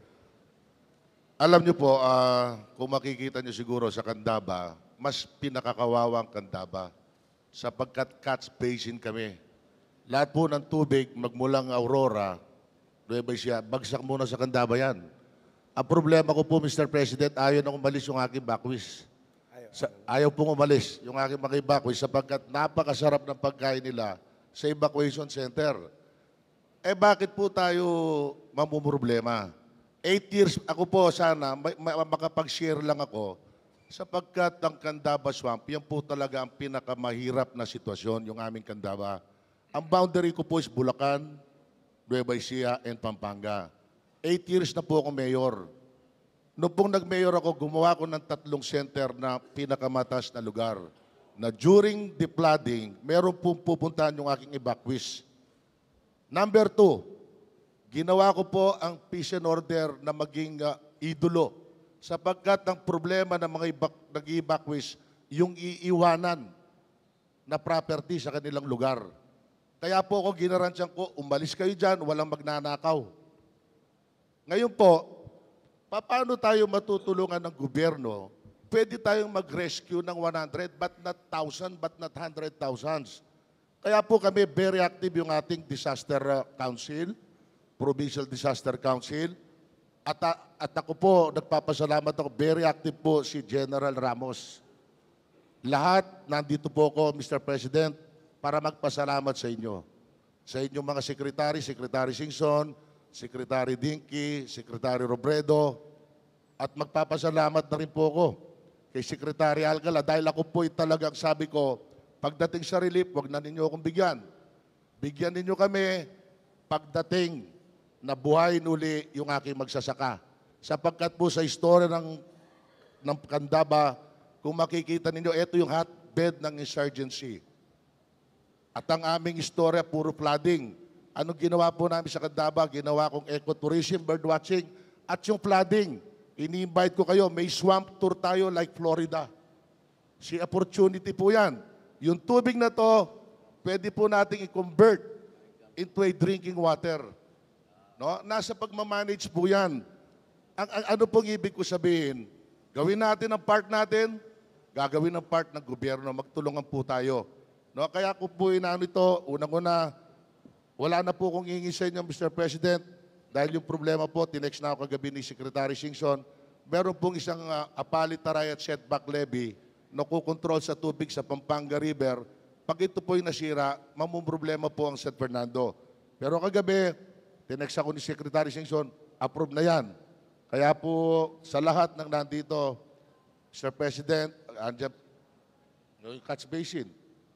Alam niyo po, kung makikita niyo siguro sa Candaba, mas pinakakawawang Candaba sapagkat catch basin kami. Lahat po ng tubig magmulang Aurora, Nueva Ecija, bagsak muna sa Candaba yan. Ang problema ko po, Mr. President, ayaw na umalis yung aking backwis. Ayaw pong umalis yung aking mga evacuees sapagkat napakasarap ng pagkain nila sa evacuation center. Eh bakit po tayo mamumroblema? 8 years, ako po sana, makapag-share lang ako sapagkat ang Candaba Swamp, yan po talaga ang pinakamahirap na sitwasyon, yung aming Candaba. Ang boundary ko po is Bulacan, Nueva Ecija, and Pampanga. 8 years na po ako mayor. Noong pong nag-mayor ako, gumawa ko ng 3 center na pinakamataas na lugar. Na during the flooding, meron pong pupuntahan yung aking evacuees. Number 2, ginawa ko po ang peace and order na maging idolo. Sapagkat ang problema ng mga nag-evacuees, yung iiwanan na property sa kanilang lugar. Kaya po ako ginaransyan ko, umalis kayo dyan, walang magnanakaw. Ngayon po, paano tayo matutulungan ng gobyerno? Pwede tayong mag-rescue ng 100, but not 1,000, but not 100,000. Kaya po kami very active yung ating Disaster Council, Provincial Disaster Council. At ako po, nagpapasalamat ako, very active po si General Ramos. Lahat, nandito po ako, Mr. President, para magpasalamat sa inyo. Sa inyong mga sekretary, Secretary Singson, Secretary Dinky, Secretary Robredo, at magpapasalamat na rin po ako kay Secretary Alcala dahil ako po'y talagang sabi ko, pagdating sa relief, wag na ninyo akong bigyan. Bigyan ninyo kami pagdating na buhayin uli yung aking magsasaka. Sapagkat po sa istorya ng Candaba, kung makikita ninyo, ito yung hotbed ng insurgency. At ang aming istorya, puro flooding. Anong ginawa po namin sa Candaba? Ginawa kong ecotourism, birdwatching, at yung flooding. Ini-invite ko kayo, may swamp tour tayo like Florida. Si opportunity po yan. Yung tubig na to, pwede po nating i-convert into a drinking water. No? Nasa pagmamanage po yan. Ano pong ibig ko sabihin? Gawin natin ang part natin, gagawin ang part ng gobyerno, magtulungan po tayo. No? Kaya ko po inaano ito, unang-una, wala na po kong hihingi sa inyo, Mr. President, dahil yung problema po, tinext na ako kagabi ni Secretary Singson, meron pong isang Apalitaray at setback levy na kukontrol sa tubig sa Pampanga River. Pag ito po yung nasira, mamumroblema po ang San Fernando. Pero kagabi, tinext ako ni Secretary Singson, approve na yan. Kaya po, sa lahat ng nandito, Mr. President, andyan, yung catch basin.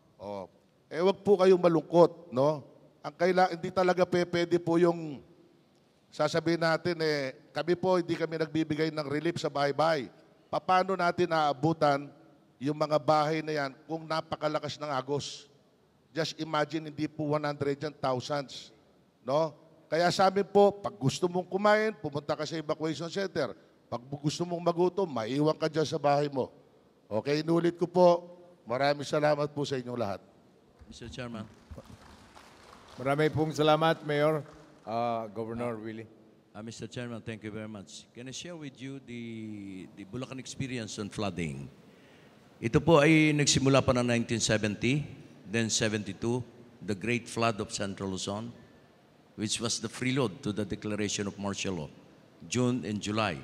Wag po kayong malungkot, no? Ang hindi talaga pwede po yung sasabihin natin, kami po, hindi kami nagbibigay ng relief sa bahay-bahay. Paano natin naabutan yung mga bahay na yan kung napakalakas ng agos? Just imagine, hindi po 100 yan, thousands. No? Kaya sa amin po, pag gusto mong kumain, pumunta ka sa evacuation center. Pag gusto mong magutom, maiwan ka dyan sa bahay mo. Okay, inulit ko po. Maraming salamat po sa inyong lahat. Mr. Chairman. Maraming pong salamat, Mayor. Governor Willie. Mr. Chairman, thank you very much. Can I share with you the Bulacan experience on flooding? Ito po ay nagsimula pa ng 1970, then 72, the Great Flood of Central Luzon, which was the prelude to the declaration of martial law, June and July.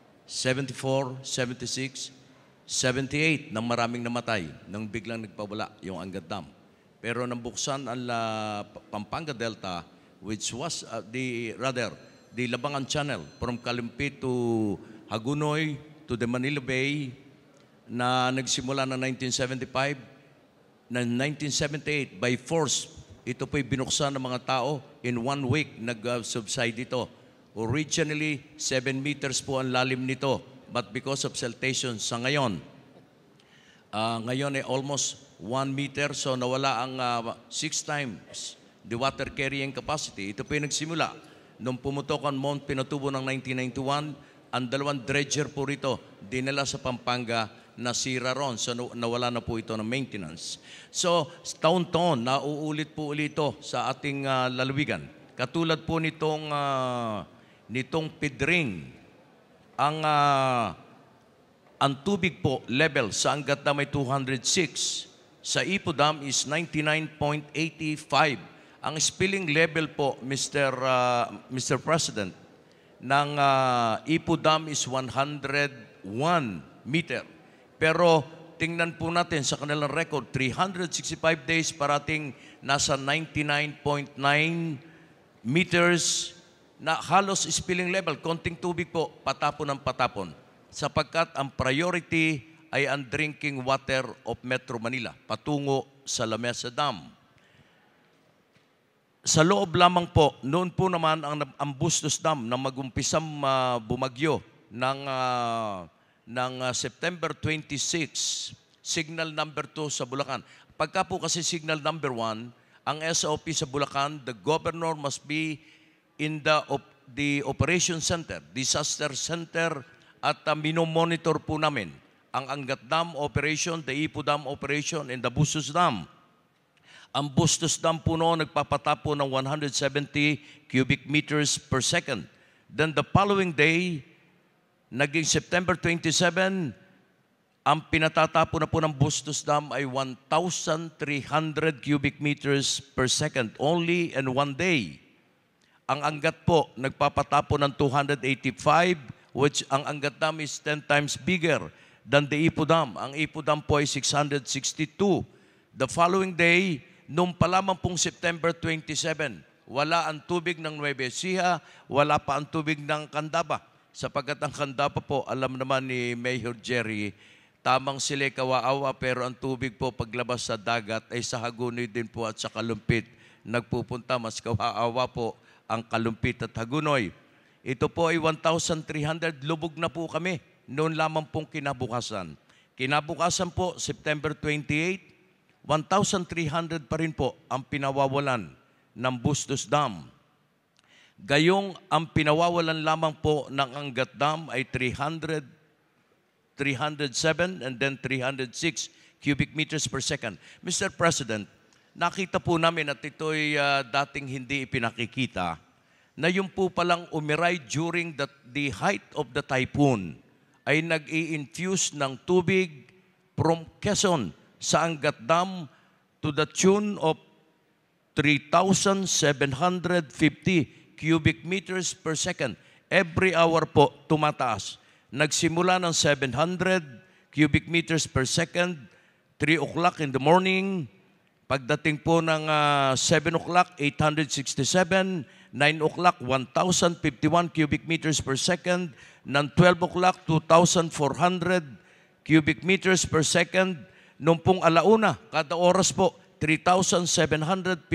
74, 76, 78 nang maraming namatay nang biglang nagpawala yung Angat Dam. Pero nang buksan ang Pampanga Delta, which was the Labangan Channel from Calimpi to Hagunoy to the Manila Bay na nagsimula ng 1975, na 1978 by force, ito po'y binuksan ng mga tao in 1 week, nag-subside ito. Originally, 7 meters po ang lalim nito, but because of siltation sa ngayon, ngayon ay almost 1 meter, so nawala ang 6 times the water carrying capacity. Ito po yung nagsimula nung pumutok ang Mount Pinatubo ng 1991 Ang dalawang dredger po rito, dinala sa Pampanga, nasira ron. So nawala na po ito ng maintenance. So taon-taon, nauulit po ulit ito sa ating lalawigan. Katulad po nitong Pidring, ang tubig po level sa Angat Dam ay 206. Sa Ipo Dam is 99.85. Ang spilling level po, Mr. President, ng Ipo Dam is 101 meter. Pero tingnan po natin sa kanilang record, 365 days parating nasa 99.9 meters na halos spilling level. Konting tubig po, patapon ng patapon. Sapagkat ang priority ay ang drinking water of Metro Manila patungo sa La Mesa Dam. Sa loob lamang po, noon po naman ang Bustos Dam na mag-umpisang bumagyo ng September 26, signal number 2 sa Bulacan. Pagka po kasi signal number 1, ang SOP sa Bulacan, the governor must be in the operation center, disaster center, at minomonitor po namin ang Angat Dam operation, the Ipo Dam operation, and the Bustos Dam. Ang Bustos Dam po noon nagpapatapo ng 170 cubic meters per second. Then the following day, naging September 27, ang pinatatapo na po ng Bustos Dam ay 1,300 cubic meters per second, only in one day. Ang Angat po, nagpapatapo ng 285, which ang Angat Dam is 10 times bigger than the Ipo Dam. Ang Ipo Dam po ay 662. The following day, nung pa lamang pong September 27, wala ang tubig ng Nueva Ecija, wala pa ang tubig ng Candaba. Sapagkat ang Candaba po, alam naman ni Mayor Jerry, tamang sila kawaawa, pero ang tubig po paglabas sa dagat ay sa Hagonoy din po at sa Kalumpit nagpupunta. Mas kawaawa po ang Kalumpit at Hagonoy. Ito po ay 1,300, lubog na po kami noon lamang pong kinabukasan. Kinabukasan po, September 28, 1,300 pa rin po ang pinawawalan ng Bustos Dam. Gayong ang pinawawalan lamang po ng Angat Dam ay 307 and then 306 cubic meters per second. Mr. President, nakita po namin at ito'y dating hindi ipinakikita na yung po palang umiray during the height of the typhoon ay nag-i-infuse ng tubig from Quezon sa Angat Dam to the tune of 3,750 cubic meters per second. Every hour po tumataas. Nagsimula ng 700 cubic meters per second, 3 o'clock in the morning. Pagdating po ng 7 o'clock, 867, 9 o'clock, 1,051 cubic meters per second, ng 12 o'clock, 2,400 cubic meters per second, nung pong alauna, kada oras po, 3,750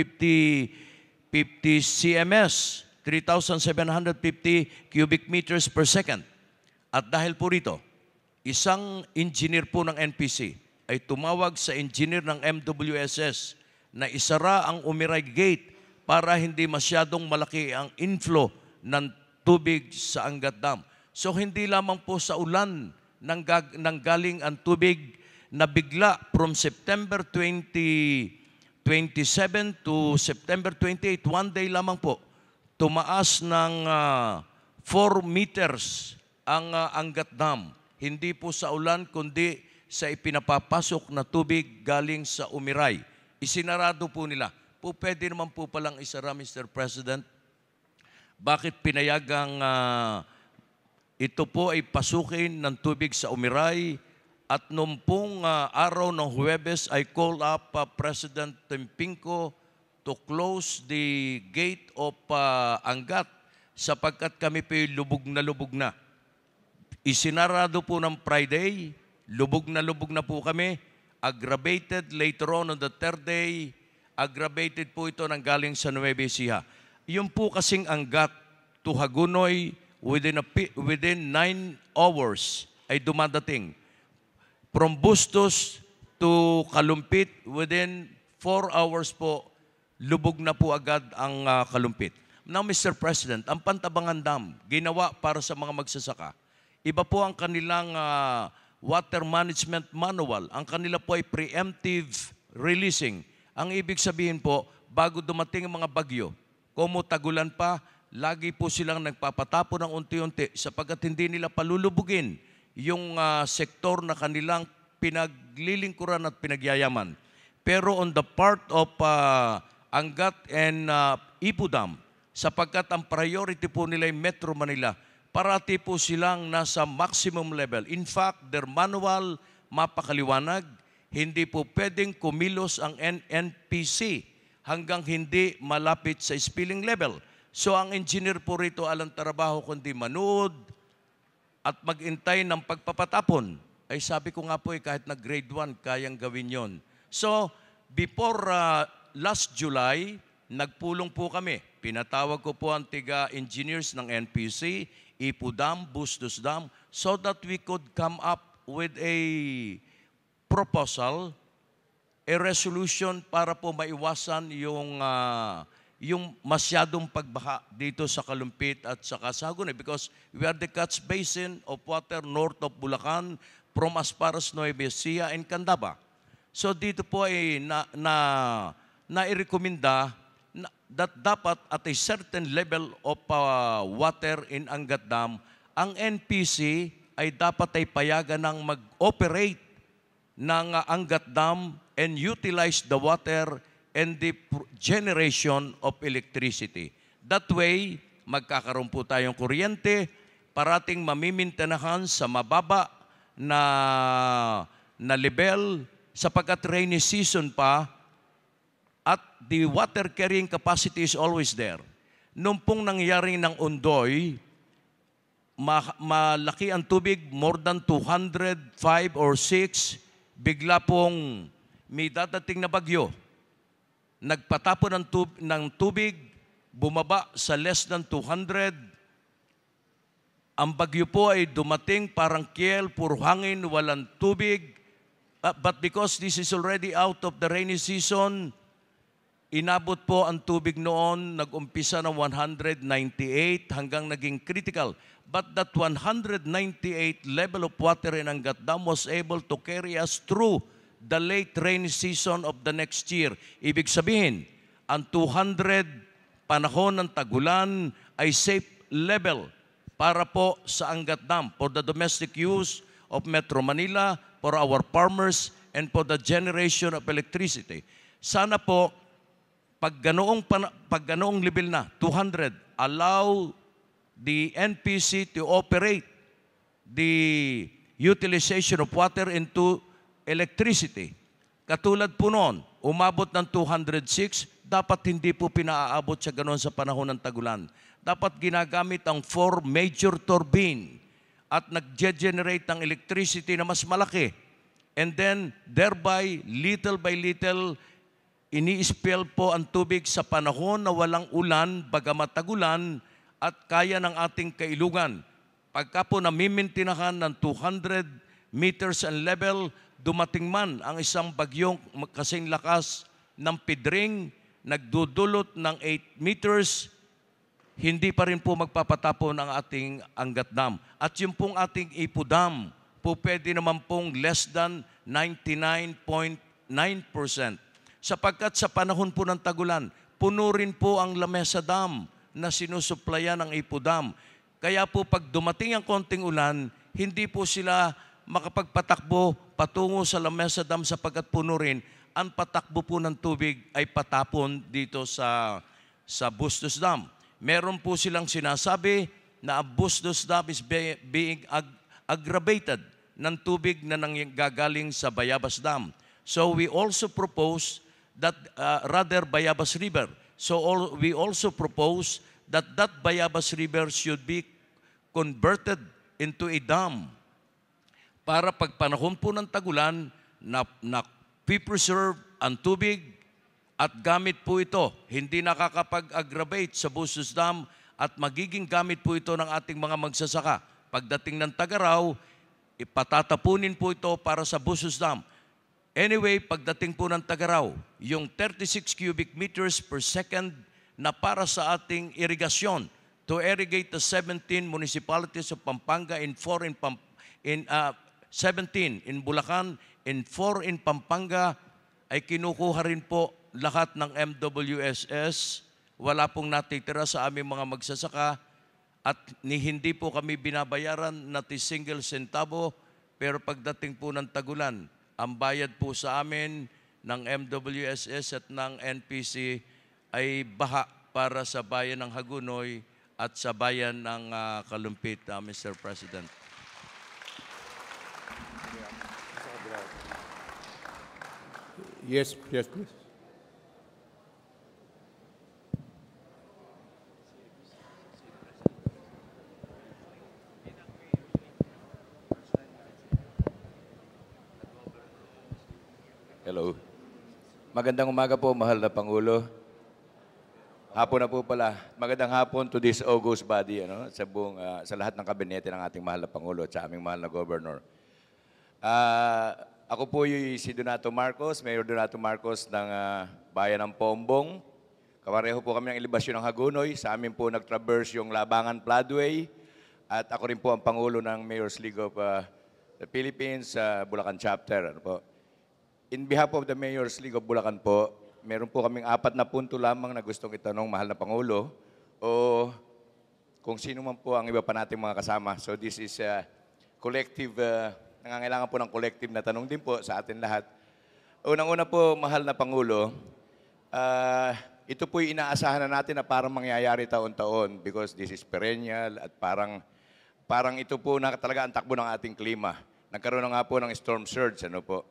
CMS, 3,750 cubic meters per second. At dahil po rito, isang engineer po ng NPC ay tumawag sa engineer ng MWSS na isara ang Umiray Gate para hindi masyadong malaki ang inflow ng tubig sa Angat Dam. So hindi lamang po sa ulan nanggaling ang tubig na bigla from September 27 to September 28, one day lamang po, tumaas ng 4 meters ang Angat Dam. Hindi po sa ulan, kundi sa ipinapapasok na tubig galing sa Umiray. Isinarado po nila. Po pwede naman po palang isara, Mr. President. Bakit pinayagang ito po ay pasukin ng tubig sa Umiray? At nung pong araw ng Huwebes, I call up President Timpinco to close the gate of Angat sapagkat kami po lubog na. Isinarado po ng Friday, lubog na po kami. Aggravated later on the third day, aggravated po ito ng galing sa Nueva Ecija. Yung po kasing Angat to Hagonoy within 9 hours ay dumadating. From Bustos to Kalumpit, within 4 hours po, lubog na po agad ang Kalumpit. Now, Mr. President, ang Pantabangan Dam, ginawa para sa mga magsasaka. Iba po ang kanilang water management manual. Ang kanila po ay preemptive releasing. Ang ibig sabihin po, bago dumating ang mga bagyo, tagulan pa, lagi po silang nagpapatapo ng unti-unti sapagkat hindi nila palulubugin yung sektor na kanilang pinaglilingkuran at pinagyayaman. Pero on the part of Angat and Ipu Dam, sapagkat ang priority po nila ay Metro Manila, parati po silang nasa maximum level. In fact, their manual mapakaliwanag, hindi po pwedeng kumilos ang NNPC hanggang hindi malapit sa spilling level. So ang engineer po rito alang trabaho kundi manood at magintay ng pagpapatapon. Ay sabi ko nga po kahit na grade 1, kayang gawin yon. So before last July, nagpulong po kami. Pinatawag ko po ang tiga-engineers ng NPC, Ipu Dam, Bustos Dam, so that we could come up with a proposal, a resolution para po maiwasan yung masyadong pagbaha dito sa Kalumpit at sa Saguenay because we are the catch basin of water north of Bulacan from as far as Nueva Ecija and Candaba. So dito po ay nairekomenda that dapat at a certain level of water in Angat Dam, ang NPC ay dapat ay payagan ng mag-operate ng Angat Dam and utilize the water and the generation of electricity. That way, magkakaroon po tayong kuryente, parating mamimintanahan sa mababa na level sapagkat rainy season pa, at the water carrying capacity is always there. Nung pong nangyari ng Ondoy, malaki ang tubig, more than 205 or 6, bigla pong may dadating na bagyo. Nagpatapon ng tubig, bumaba sa less than 200. Ang bagyo po ay dumating parang kiel, puro hangin, walang tubig. But because this is already out of the rainy season, inabot po ang tubig noon, nag-umpisa ng 198 hanggang naging critical. But that 198 level of water in Angat Dam was able to carry us through the late rainy season of the next year. Ibig sabihin, ang 200 panahon ng tagulan ay safe level para po sa Angat Dam for the domestic use of Metro Manila, for our farmers, and for the generation of electricity. Sana po, pag ganoong level na, 200, allow the NPC to operate the utilization of water into electricity. Katulad po noon, umabot ng 206, dapat hindi po pinaaabot sa ganoon sa panahon ng tagulan. Dapat ginagamit ang 4 major turbine at nag-generate ng electricity na mas malaki. And then, thereby, little by little, ini-spill po ang tubig sa panahon na walang ulan, bagamat tagulan, at kaya ng ating kailungan. Pagka po namimintinahan ng 200 meters ang level, dumating man ang isang bagyong kasing lakas ng Pidring, nagdudulot ng 8 meters, hindi pa rin po magpapatapon ang ating Angat Dam. At yung pong ating Ipu Dam, po pwede naman pong less than 99.9%. Sapagkat sa panahon po ng tagulan, puno rin po ang Lamesa Dam na sinusuplayan ng Ipu Dam. Kaya po pag dumating ang konting ulan, hindi po sila makapagpatakbo patungo sa Lamesa Dam sapagkat puno rin. Ang patakbo po ng tubig ay patapon dito sa Bustos Dam. Meron po silang sinasabi na ang Bustos Dam is being aggravated ng tubig na nanggagaling sa Bayabas Dam. So we also propose that, Bayabas River. So we also propose that Bayabas River should be converted into a dam para pag panahon po ng tagulan na preserve ang tubig at gamit po ito. Hindi nakakapag-aggravate sa Bustos Dam at magiging gamit po ito ng ating mga magsasaka. Pagdating ng tag-araw, ipatatapunin po ito para sa Bustos Dam. Anyway, pagdating po ng tag-araw, yung 36 cubic meters per second na para sa ating irigasyon to irrigate the 17 municipalities of Pampanga in 17 in Bulacan, in 4 in Pampanga, ay kinukuha rin po lahat ng MWSS. Wala pong natitira sa aming mga magsasaka at hindi po kami binabayaran na single centavo, pero pagdating po ng tagulan, ang bayad po sa amin ng MWSS at ng NPC ay baha para sa bayan ng Hagunoy at sa bayan ng Kalumpit, Mr. President. Yes, yes, please. Hello. Magandang umaga po, mahal na Pangulo. Hapon na po pala. Magandang hapon to this august body, sa lahat ng kabinete ng ating mahal na Pangulo at sa aming mahal na Governor. Ako po si Donato Marcos, Mayor Donato Marcos ng Bayan ng Pombong. Kapareho po kami ng elevasyon ng Hagunoy. Sa amin po nag-traverse yung Labangan Floodway. At ako rin po ang Pangulo ng Mayor's League of the Philippines, Bulacan Chapter. In behalf of the Mayor's League of Bulacan po, meron po kaming 4 na punto lamang na gustong itanong, mahal na Pangulo, o kung sino man po ang iba pa nating mga kasama. So this is collective, nangangailangan po ng collective na tanong din po sa atin lahat. Unang-una po, mahal na Pangulo, ito po'y inaasahan na natin na parang mangyayari taon-taon because this is perennial at parang ito po na talaga ang takbo ng ating klima. Nagkaroon na nga po ng storm surge,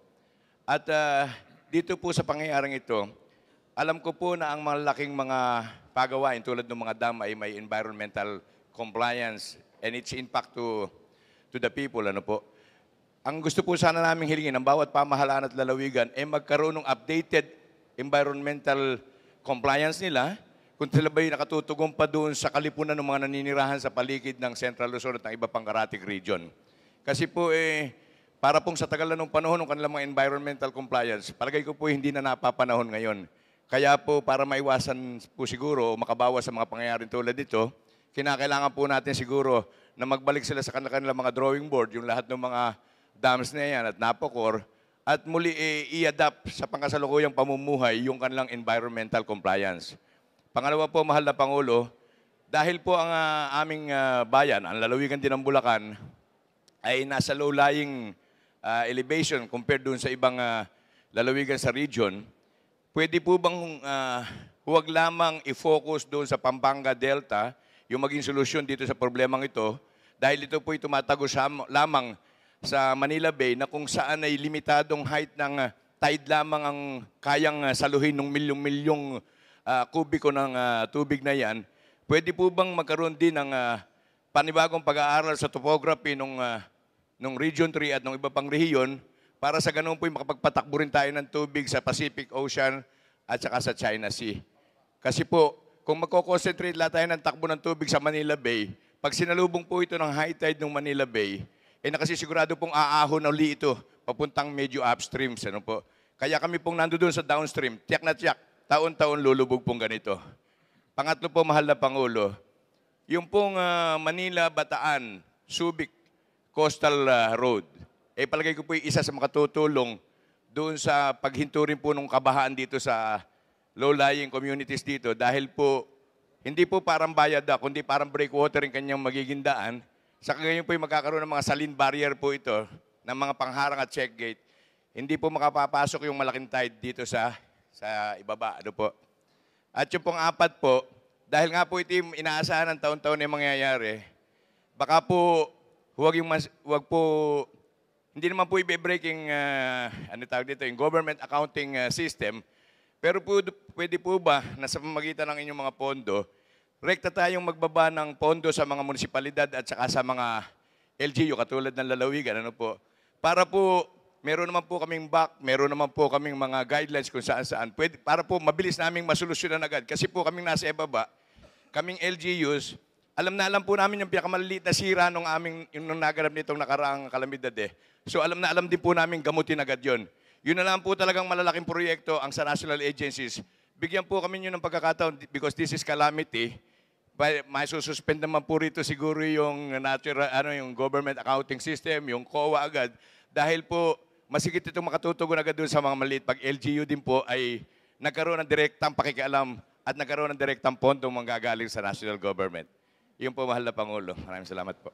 At dito po sa pangyayaring ito, alam ko po na ang malaking mga pagawain tulad ng mga dam ay may environmental compliance and its impact to the people. Ang gusto po sana namin hilingin ng bawat pamahalaan at lalawigan ay magkaroon ng updated environmental compliance nila kung sila ba'y nakatutugon pa doon sa kalipunan ng mga naninirahan sa paligid ng Central Luzon at ng iba pang Karatig Region. Kasi po para pong sa tagal na nung panahon ng kanilang mga environmental compliance, palagay ko po hindi na napapanahon ngayon. Kaya po para maiwasan po siguro o makabawas sa mga pangyayaring tulad dito, kinakailangan po natin siguro na magbalik sila sa kanilang mga drawing board, yung lahat ng mga dams na yan at napocor, at muli i-adapt sa pangkasalukuyang pamumuhay yung kanilang environmental compliance. Pangalawa po, mahal na Pangulo, dahil po ang aming bayan, ang lalawigan din ng Bulacan, ay nasa low-lying elevation compared doon sa ibang lalawigan sa region, pwede po bang huwag lamang i-focus doon sa Pampanga Delta yung maging solusyon dito sa problemang ito dahil ito po tumatagos lamang sa Manila Bay na kung saan ay limitadong height ng tide lamang ang kayang saluhin ng milyong-milyong kubiko ng tubig na yan. Pwede po bang magkaroon din ng panibagong pag-aaral sa topography ng Region 3 at ng iba pang rehiyon para sa ganun po makapagpatakbo rin tayo ng tubig sa Pacific Ocean at saka sa China Sea. Kasi po, kung magko-concentrate lahat tayo ng takbo ng tubig sa Manila Bay, pag sinalubong po ito ng high tide ng Manila Bay, nakasisigurado pong aahon na uli ito papuntang medyo upstream. Kaya kami pong nandoon sa downstream, tiyak na tiyak, taon-taon lulubog pong ganito. Pangatlo po, mahal na Pangulo, yung pong Manila, Bataan, Subic, Coastal Road. Palagay ko po isa sa makatutulong doon sa paghinto rin po ng kabahaan dito sa low-lying communities dito dahil po hindi po parang bayad kundi parang breakwater yung kanyang magiging daan. Sa ngayon po magkakaroon ng mga saline barrier po ito ng mga pangharang at check gate. Hindi po makapapasok yung malaking tide dito sa ibaba. At yung pong 4 po, dahil nga po ito yung inaasahan ng taon-taon na mangyayari, baka po huwag po, hindi naman po i-breaking, yung government accounting system, pero pwede po ba na sa pamagitan ng inyong mga pondo, rekta tayong magbaba ng pondo sa mga munisipalidad at saka sa mga LGU, katulad ng lalawigan, para po, meron naman po kaming meron naman po kaming mga guidelines kung saan-saan, para po mabilis naming masolusyonan agad. Kasi po kaming nasa ibaba, kaming LGUs, alam po namin yung pinakamaliliit na sira nung naganap nitong nakaraang kalamidad So alam din po namin gamutin agad yun. Yun na lang po talagang malalaking proyekto ang sa national agencies. Bigyan po kami yun ng pagkakataon because this is calamity. Masususpend naman po rito siguro yung yung government accounting system, yung COA agad. Dahil po, masigit itong makatutugon agad doon sa mga maliit. Pag LGU din po ay nagkaroon ng direktang pakikialam at nagkaroon ng direktang pondong manggagaling sa national government. Yun po, mahal na Pangulo. Maraming salamat po.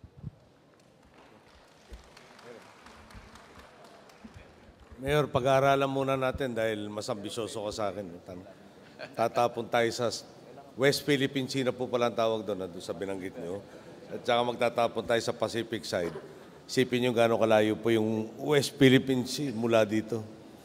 Mayor, pag-aaralan muna natin dahil mas ambisyoso ka sa akin. Tatapon tayo sa West Philippine Sea na po palang tawag doon sa binanggit niyo. At saka magtatapon tayo sa Pacific side. Isipin niyo gano'ng kalayo po yung West Philippine Sea mula dito.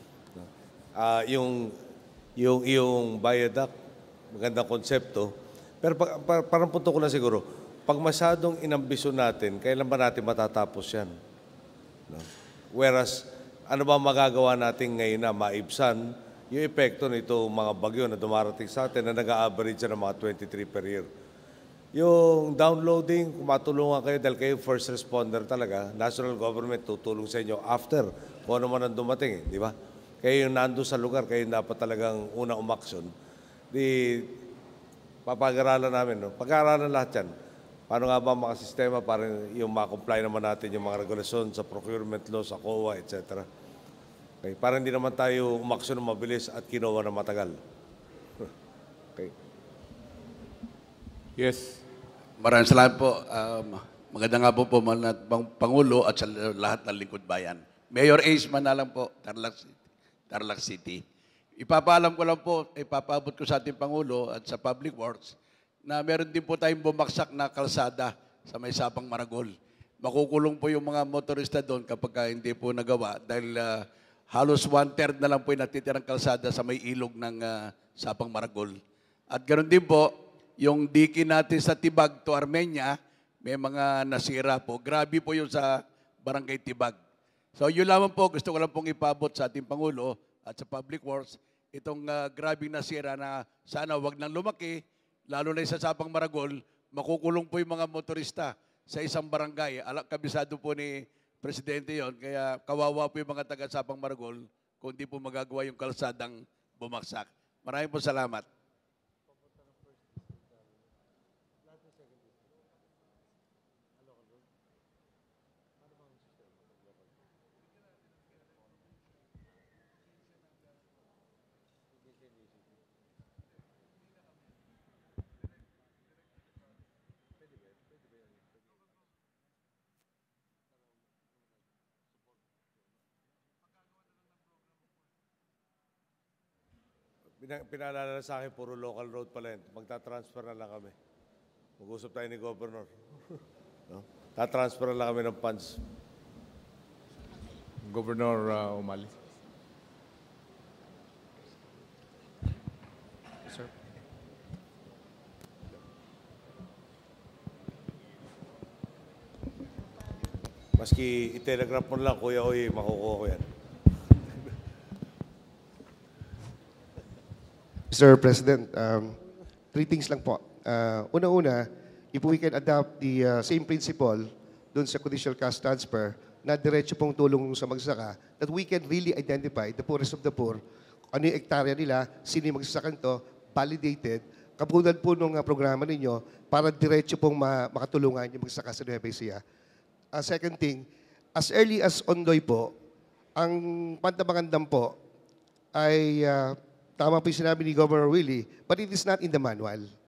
Yung viaduct, magandang konsepto. Pero parang punto ko na siguro, pag masyadong inambisyon natin, kailan ba natin matatapos yan? No? Whereas, ano ba magagawa natin ngayon na maibsan yung epekto nito mga bagyo na dumarating sa atin na nag-a-average ng mga 23 per year. Yung downloading, kung matulungan kayo dahil kayo first responder talaga, national government tutulong sa inyo after kung ano man ang dumating, di ba? Kayo yung nandun sa lugar, kayo dapat talagang unang umaksyon. Papag-aralan namin, no? Pag-aralan lahat yan. Paano nga ba makasistema para yung ma-comply naman natin yung mga regulasyon sa procurement law, sa COA, etc. Okay. Para hindi naman tayo umaksyon ng mabilis at kinuha na matagal. Okay. Yes. Maraming salamat po. Maganda nga po Pangulo at sa lahat ng lingkod bayan. Mayor Ace Manalang po, Tarlac City. Ipapaalam ko lang po, ipapabot ko sa ating Pangulo at sa Public Works na meron din po tayong bumagsak na kalsada sa may Sapang Maragol. Makukulong po yung mga motorista doon kapag hindi po nagawa dahil halos 1/3 na lang po yung natitirang kalsada sa may ilog ng Sapang Maragol. At ganoon din po, yung diki natin sa Tibag to Armenia, may mga nasira po. Grabe po yung sa Barangay Tibag. So yun lamang po, gusto ko lang pong ipabot sa ating Pangulo at sa Public Works, itong grabing nasira na sana wag nang lumaki, lalo na sa Sapang Maragol, makukulong po yung mga motorista sa isang barangay. Kabisado po ni Presidente yon, kaya kawawa po yung mga taga Sapang Maragol kung di po magagawa yung kalsadang bumagsak. Maraming po salamat. Pinaalala sa akin, puro local road pala yun. Magta-transfer na lang kami. Mag-usap tayo ni Governor. No? Ta-transfer na lang kami ng funds. Governor Umali. Sir. Maski i-telegraph mo lang, Kuya Oy, makukuha ko yan. Mr. President, three things lang po. Una-una, if we can adopt the same principle doon sa judicial cash transfer na diretso pong tulong sa magsasaka, that we can really identify the poorest of the poor, ano yung hektarya nila, sino yung magsasakan to, validated, kabulad po ng programa ninyo para diretso pong makatulungan yung magsasaka sa Nueva Ecija. Second thing, as early as Ondoy po, ang pantabangandam po ay tama po yung sinabi ni Governor Willie, but it is not in the manual.